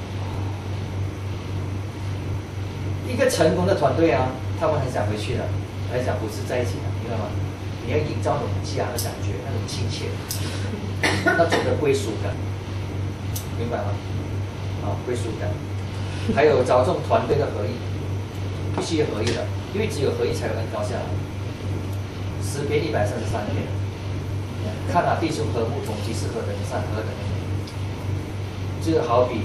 一个成功的团队啊，他们很想回去的，很想服侍在一起的，明白吗？你要营造那种家的感觉，那种亲切，那种的归属感，明白吗？归属感，还有着重团队的合一，必须要合一的，因为只有合一才有恩膏下来。诗篇133篇，看弟兄和睦同居是何等善，何等的美。就好比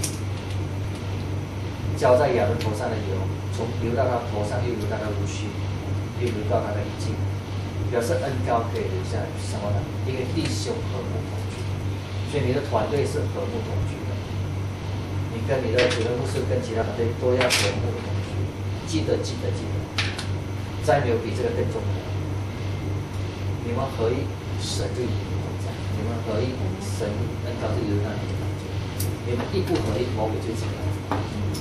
浇在亚伦头上的油，从流到他头上，又流到他胡须，又流到他的衣襟，表示恩膏可以留下来什么呢？因为弟兄和睦同居，所以你的团队是和睦同居的。你跟你的主任牧师跟其他团队都要和睦同居，记得，再没有比这个更重要。你们合一，神就与你同在；你们合一，神恩膏就流到你的当中。你们一不合一，魔鬼就进来。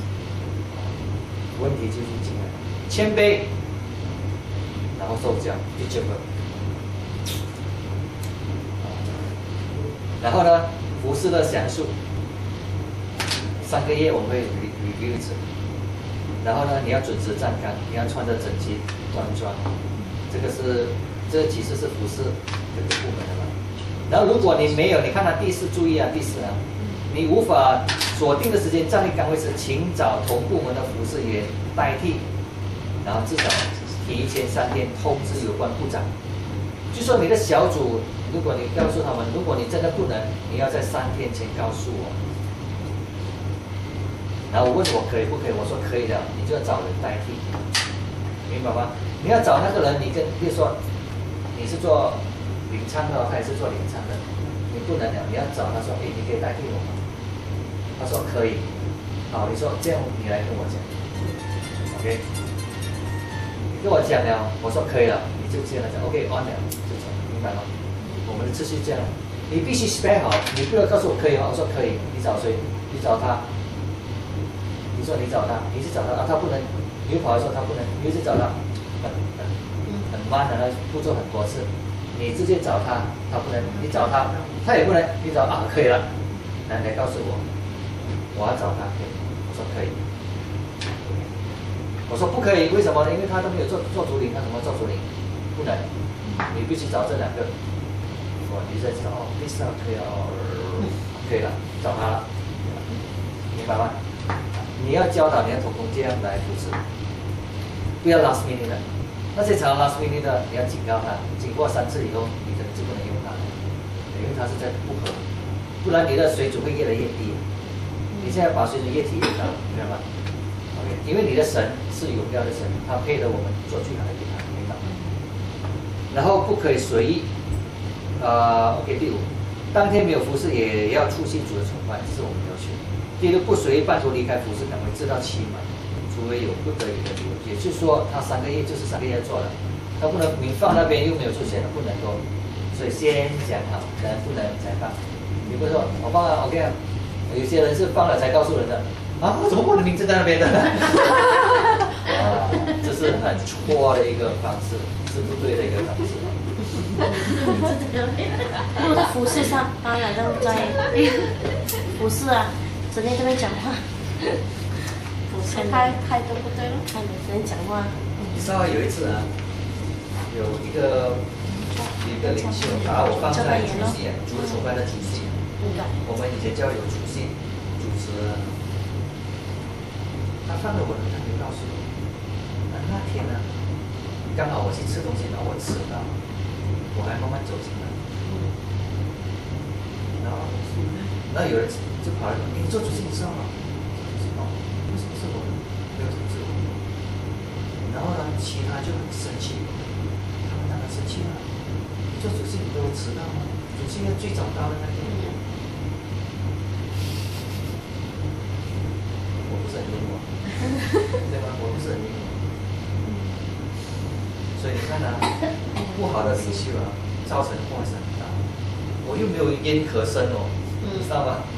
问题就是进来，谦卑，然后受教，第9个。然后呢，服饰的详述，3个月我们会 review 一次。然后呢，你要准时站岗，你要穿着整齐端庄。这个其实是服饰这个部门的嘛。然后如果你没有，你看他第4，注意啊，第4啊，你无法锁定的时间站立岗位时，请找同部门的服饰员代替，然后至少提前3天通知有关部长。就说你的小组，如果你告诉他们，如果你真的不能，你要在3天前告诉我。然后我问我可以不可以，我说可以的，你就要找人代替，明白吗？你要找那个人，比如说你是做领唱的，他也是做领唱的，你不能了，你要找他说，你可以代替我吗？他说可以，好，你说这样你来跟我讲 ，OK， 你跟我讲了，我说可以了，你就这样讲 ，OK on 了，就这样，明白吗？我们的秩序这样，你必须 spec 好，你不要告诉我可以吗？我说可以，你找谁？你找他。你说你找他，你去找他，他不能，你又跑来说他不能，你又去找他，很慢的，那步骤很多次，你直接找他，他不能，你找他，他也不能，你找可以了，来告诉我，我要找他，可以，我说可以，我说不可以，为什么呢？因为他都没有做主领，他怎么做主领？不能，你必须找这2个，你再找第4可以了，可以了，找他了，明白吗？你要教导你的同工这样来服侍，不要 last minute 的。那些常 last minute 的，你要警告他，经过3次以后，你可能就不能用他了，因为他是在不合，不然你的水准会越来越低。你现在把水准越提越高，明白吗 ？OK， 因为你的神是荣耀的神，他配得我们做最好的给他，明白吗？然后不可以随意，OK， 第5，当天没有服侍也要出席主的崇拜，这是我们要求。第6，不随意半途离开服侍岗位，直到期满，除非有不得已的理由。也就是说，他3个月就是3个月做了，他不能你放那边又没有出现了，不能够。所以先讲好，能不能才放。你不是说我放了 OK 啊？有些人是放了才告诉人的啊，怎么我的名字在那边的？这是很错的一个方式，是不对的一个方式。 如果在服饰上，当然要在服饰啊，整天跟人讲话， 态度不对了， 看每个人讲话。 稍微有一次啊，有一个领袖把我放在主席，主日崇拜的主席。我们以前教有主席主持，他放了我的，他没告诉我。那天呢，刚好我去吃东西，然后我迟到，我还慢慢走进来，然后有人就跑来说：“你做主席你知道吗？”为什么是我？没有通知我。然后呢，其他就很生气，他们当然生气了。做主席你都迟到吗？主席要最早到的那天。我不是很幽默，对吧？我不是很幽默。 看啊，不好的领袖啊，造成祸是很大。我又没有烟可生哦，知道吗？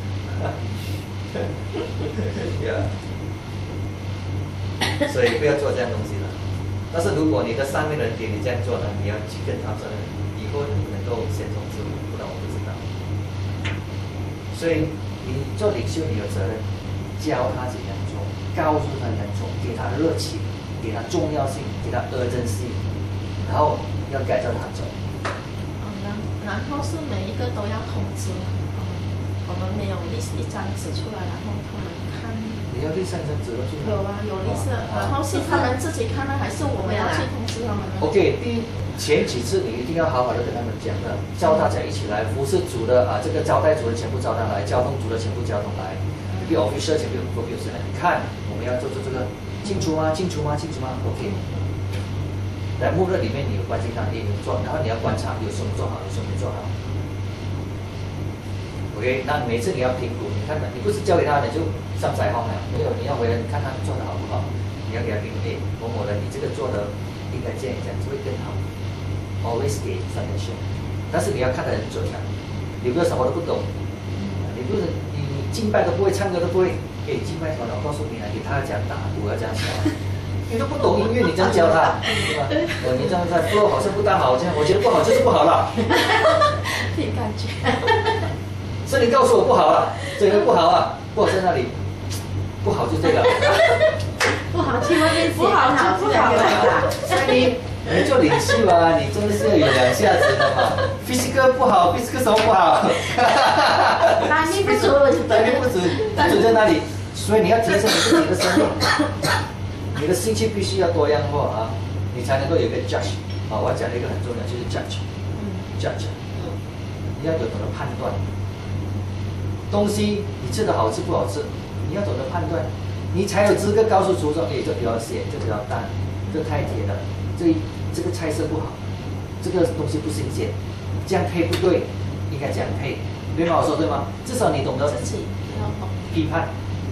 所以不要做这样东西了。但是如果你的上面的人给你这样做呢，你要去跟他说，以后能不能够先从自我，不然我不知道。所以你做领袖，你有责任教他怎样做，告诉他怎样做，给他热情，给他重要性，给他urgency，然后要改造他走。 然后是每一个都要通知，我们没有一张纸出来，然后他们看。 你要立上张纸了， 有啊，有历史，然后是他们自己看呢，还是我们要去通知他们呢 ？OK， 第一前几次你一定要好好的跟他们讲的，叫大家一起来，服饰组的这个招待组的全部招待来，交通组的全部交通来，一个 officer 全部 officer 来，你看我们要做这个，清楚吗？清楚吗？清楚吗 ？OK。在目录里面你有关心他，你有做，然后你要观察有什么做好，有什么没做好。OK， 那每次你要评估，你看你不是交给他你就上载号没有，你要回来你看他做的好不好，你要给他评估，某某人你这个做的应该这样这样会更好 ，always 给3.9，但是你要看得很准啊，你不是什么都不懂，你不是你敬拜都不会，唱歌都不会，敬拜团我告诉你啊，给他讲打鼓要这样教。你都不懂音乐，你这样教他，对吧？你这样在 flow 好像不大好，这样我觉得不好就是不好了。 凭感觉。 是你告诉我不好了，这个不好啊，不好在那里，不好就这个。 不好去外面不好就不好了。 所以你做领袖啊，你真的是要有两下子的嘛。physical 不好 ，physical 什么不好？ 哪里不足？ 哪里不足？准在那里，所以你要提升你自己的生命。你的兴趣必须要多样化啊，你才能够有一个 judge 啊。我讲了一个很重要，就是 judge，judge，你要有懂得判断。东西你吃的好吃不好吃，你要懂得判断，你才有资格告诉厨师，这比较咸，这比较淡，这太甜了，这个菜色不好，这个东西不新鲜，这样配不对，应该这样配，对吗？我说对吗？至少你懂得自己要懂批判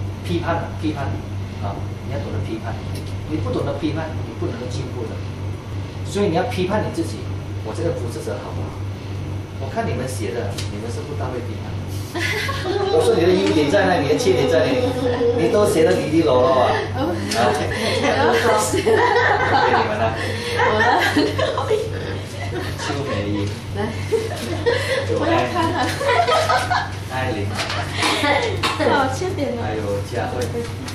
啊。你要懂得批判，你不懂得批判，你不能够进步的。所以你要批判你自己，我这个服侍者好不好？我看你们写的，你们是不大会批判。我说你的优点在哪里，你的缺点在哪里，你都写得哩哩啰啰啊。给你们了。邱美仪， 不要看了。 艾琳， 好，缺点了。 还有佳慧。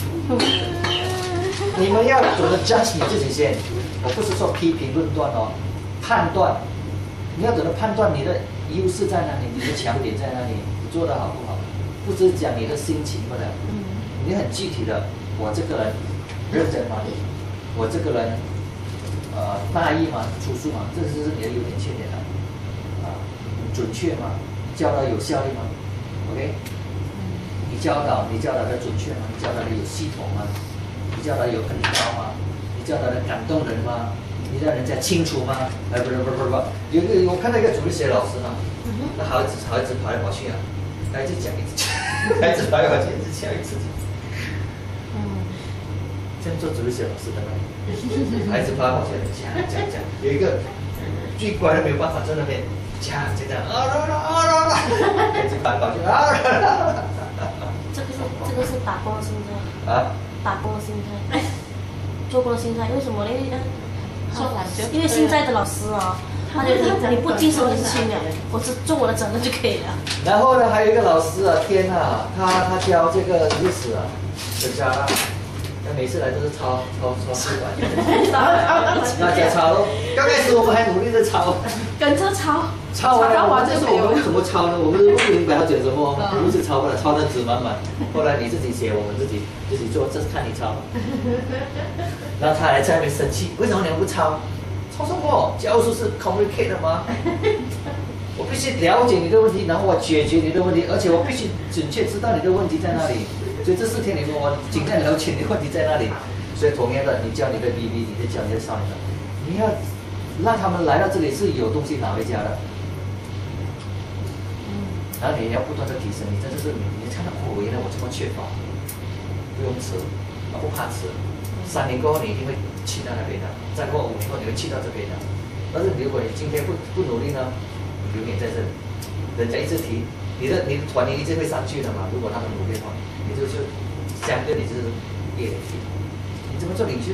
你们要懂得 judge 你自己先，我不是说批评论断哦，判断，你要懂得判断你的优势在哪里，你的强点在哪里，你做得好不好，不只讲你的心情不了，你很具体的，我这个人认真吗？我这个人大意吗？出数吗？这是你的优点缺点啊，准确吗？教导有效率吗 ？OK， 你教导的准确吗？你教导的有系统吗？你教导有很高吗？你教导的感动人吗？你让人家清楚吗？不，有一个我看到一个主日学老师嘛，那孩子跑来跑去啊，孩子讲一直讲，孩子跑来跑去一直讲一直讲，这样做主日学老师的吗？孩子跑来跑去讲，有一个最乖的没有办法在那边讲，孩子跑来跑去这个是打工的心态啊。 打工的心态，做工的心态，为什么呢？ 说完就因为现在的老师啊，你不尽手你是轻的，我只做我的责任就可以了。 然后呢，还有一个老师啊，天啊，他教这个历史啊，很渣啦，他每次来都是抄书本，大家抄咯。刚开始我们还努力的抄， 跟着抄完就是我们为什么抄呢？我们不明白他讲什么，我们一直抄不了，抄的纸满满。后来你自己写，我们自己做，这是看你抄。然后他还在那边生气，为什么你们不抄？抄什么？教书是 complicated 的吗？我必须了解你的问题，然后我解决你的问题，而且我必须准确知道你的问题在哪里。所以这4天里面，我尽量了解你的问题在哪里。所以同样的，你教你的 BB， 你在教你的少年的，你要让他们来到这里是有东西拿回家的。然后你要不断的提升，你看到原来我这么缺乏，不用吃，不怕吃， 3年过后你一定会去到那边的，再过5年后你会去到这边的。但是如果你今天不努力呢，你永远在这里，人家一直提你的团员一直会上去的嘛。如果他们努力的话，你就是相对你就是越来越低。你怎么做领袖？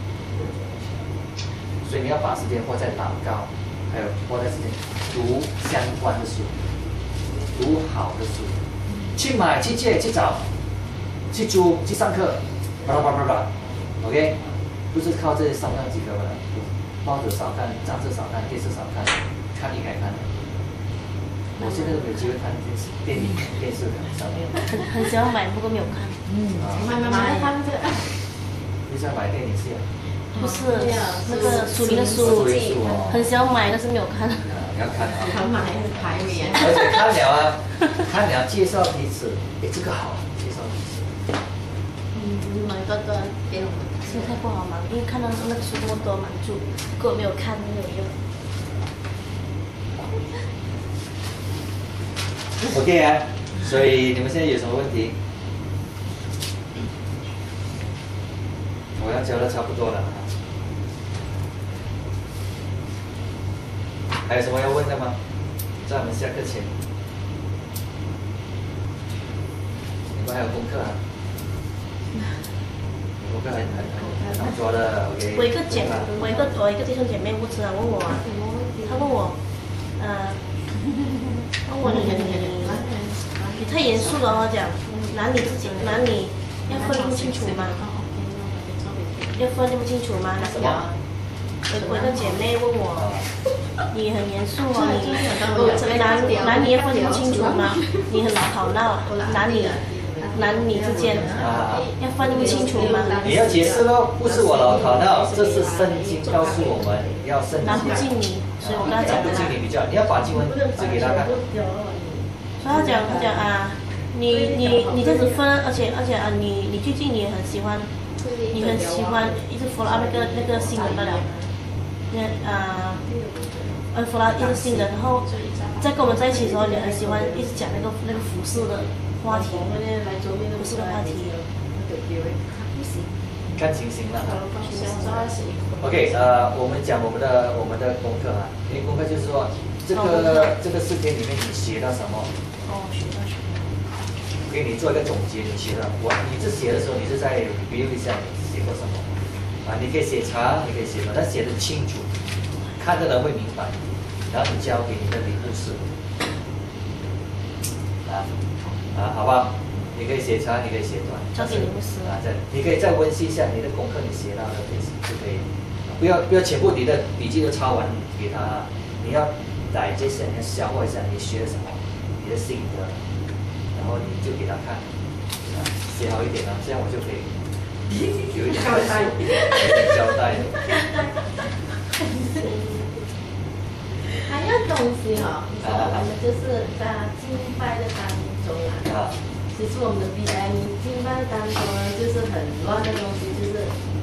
所以你要把时间花在祷告，还有花在时间读相关的书，读好的书，去买、去借、去找、去租、去上课，巴拉巴拉巴拉 ，OK， 不是靠这些上几科的，报纸少看，杂志少看，电视少看，看应该看的。我现在都没有机会看电影、电视的上面。 很想买，不过没有看。 买看这个。 你想买电影是啊？ 不是那个属灵的书，很想买，但是没有看。 要看啊。 想买排名。 而且看了啊，看了介绍彼此，哎，这个好，介绍彼此。 买个个给我们。 心态不好嘛，因为看到那个书那么多满注，如果没有看没有用。 OK 啊，所以你们现在有什么问题？我要教的差不多了，还有什么要问的吗？在我们下课前，你们还有功课啊？功课很难做的 ，OK。 我一个弟兄姐妹不知道问我啊，他问我，问我你太严肃了哦，讲男女之间男女要分不清楚吗？要分不清楚吗？我一个姐妹问我，你很严肃哦，你男女要分不清楚吗？你很吵闹，男女之间要分不清楚吗？ 你要解释咯，不是我老讨闹，这是圣经告诉我们要圣洁。 男不敬你，所以我跟他讲不敬你比较，你要把经文指给他看。 所以他讲啊，你这样子分，而且啊，你最近也很喜欢，你很喜欢一直 follow 那个新闻的了，follow 一直新的，然后在跟我们在一起的时候，你很喜欢一直讲那个服饰的话题，服饰的话题。 看情形了。OK， 我们讲我们的功课啊，因为功课就是说这个4天里面你学到什么？ 学到什么？ 给你做一个总结，你学到你这写的时候，你是在 review 一下你写过什么啊？你可以写长，你可以写短，但写得清楚，看的人会明白，然后你交给你的领牧师好不好？你可以写长，你可以写短， 交给领牧师你可以再温习一下你的功课，你写到的就可以，不要全部你的笔记都抄完给他，你要来这些，你要消化一下你学了什么，你的心得，然后你就给他看，写好一点这样我就可以有一点快速，有点交代的。 还有东西哈，我们就是在敬拜的当中其实我们的 BM 敬拜当中呢，就是很乱的东西，就是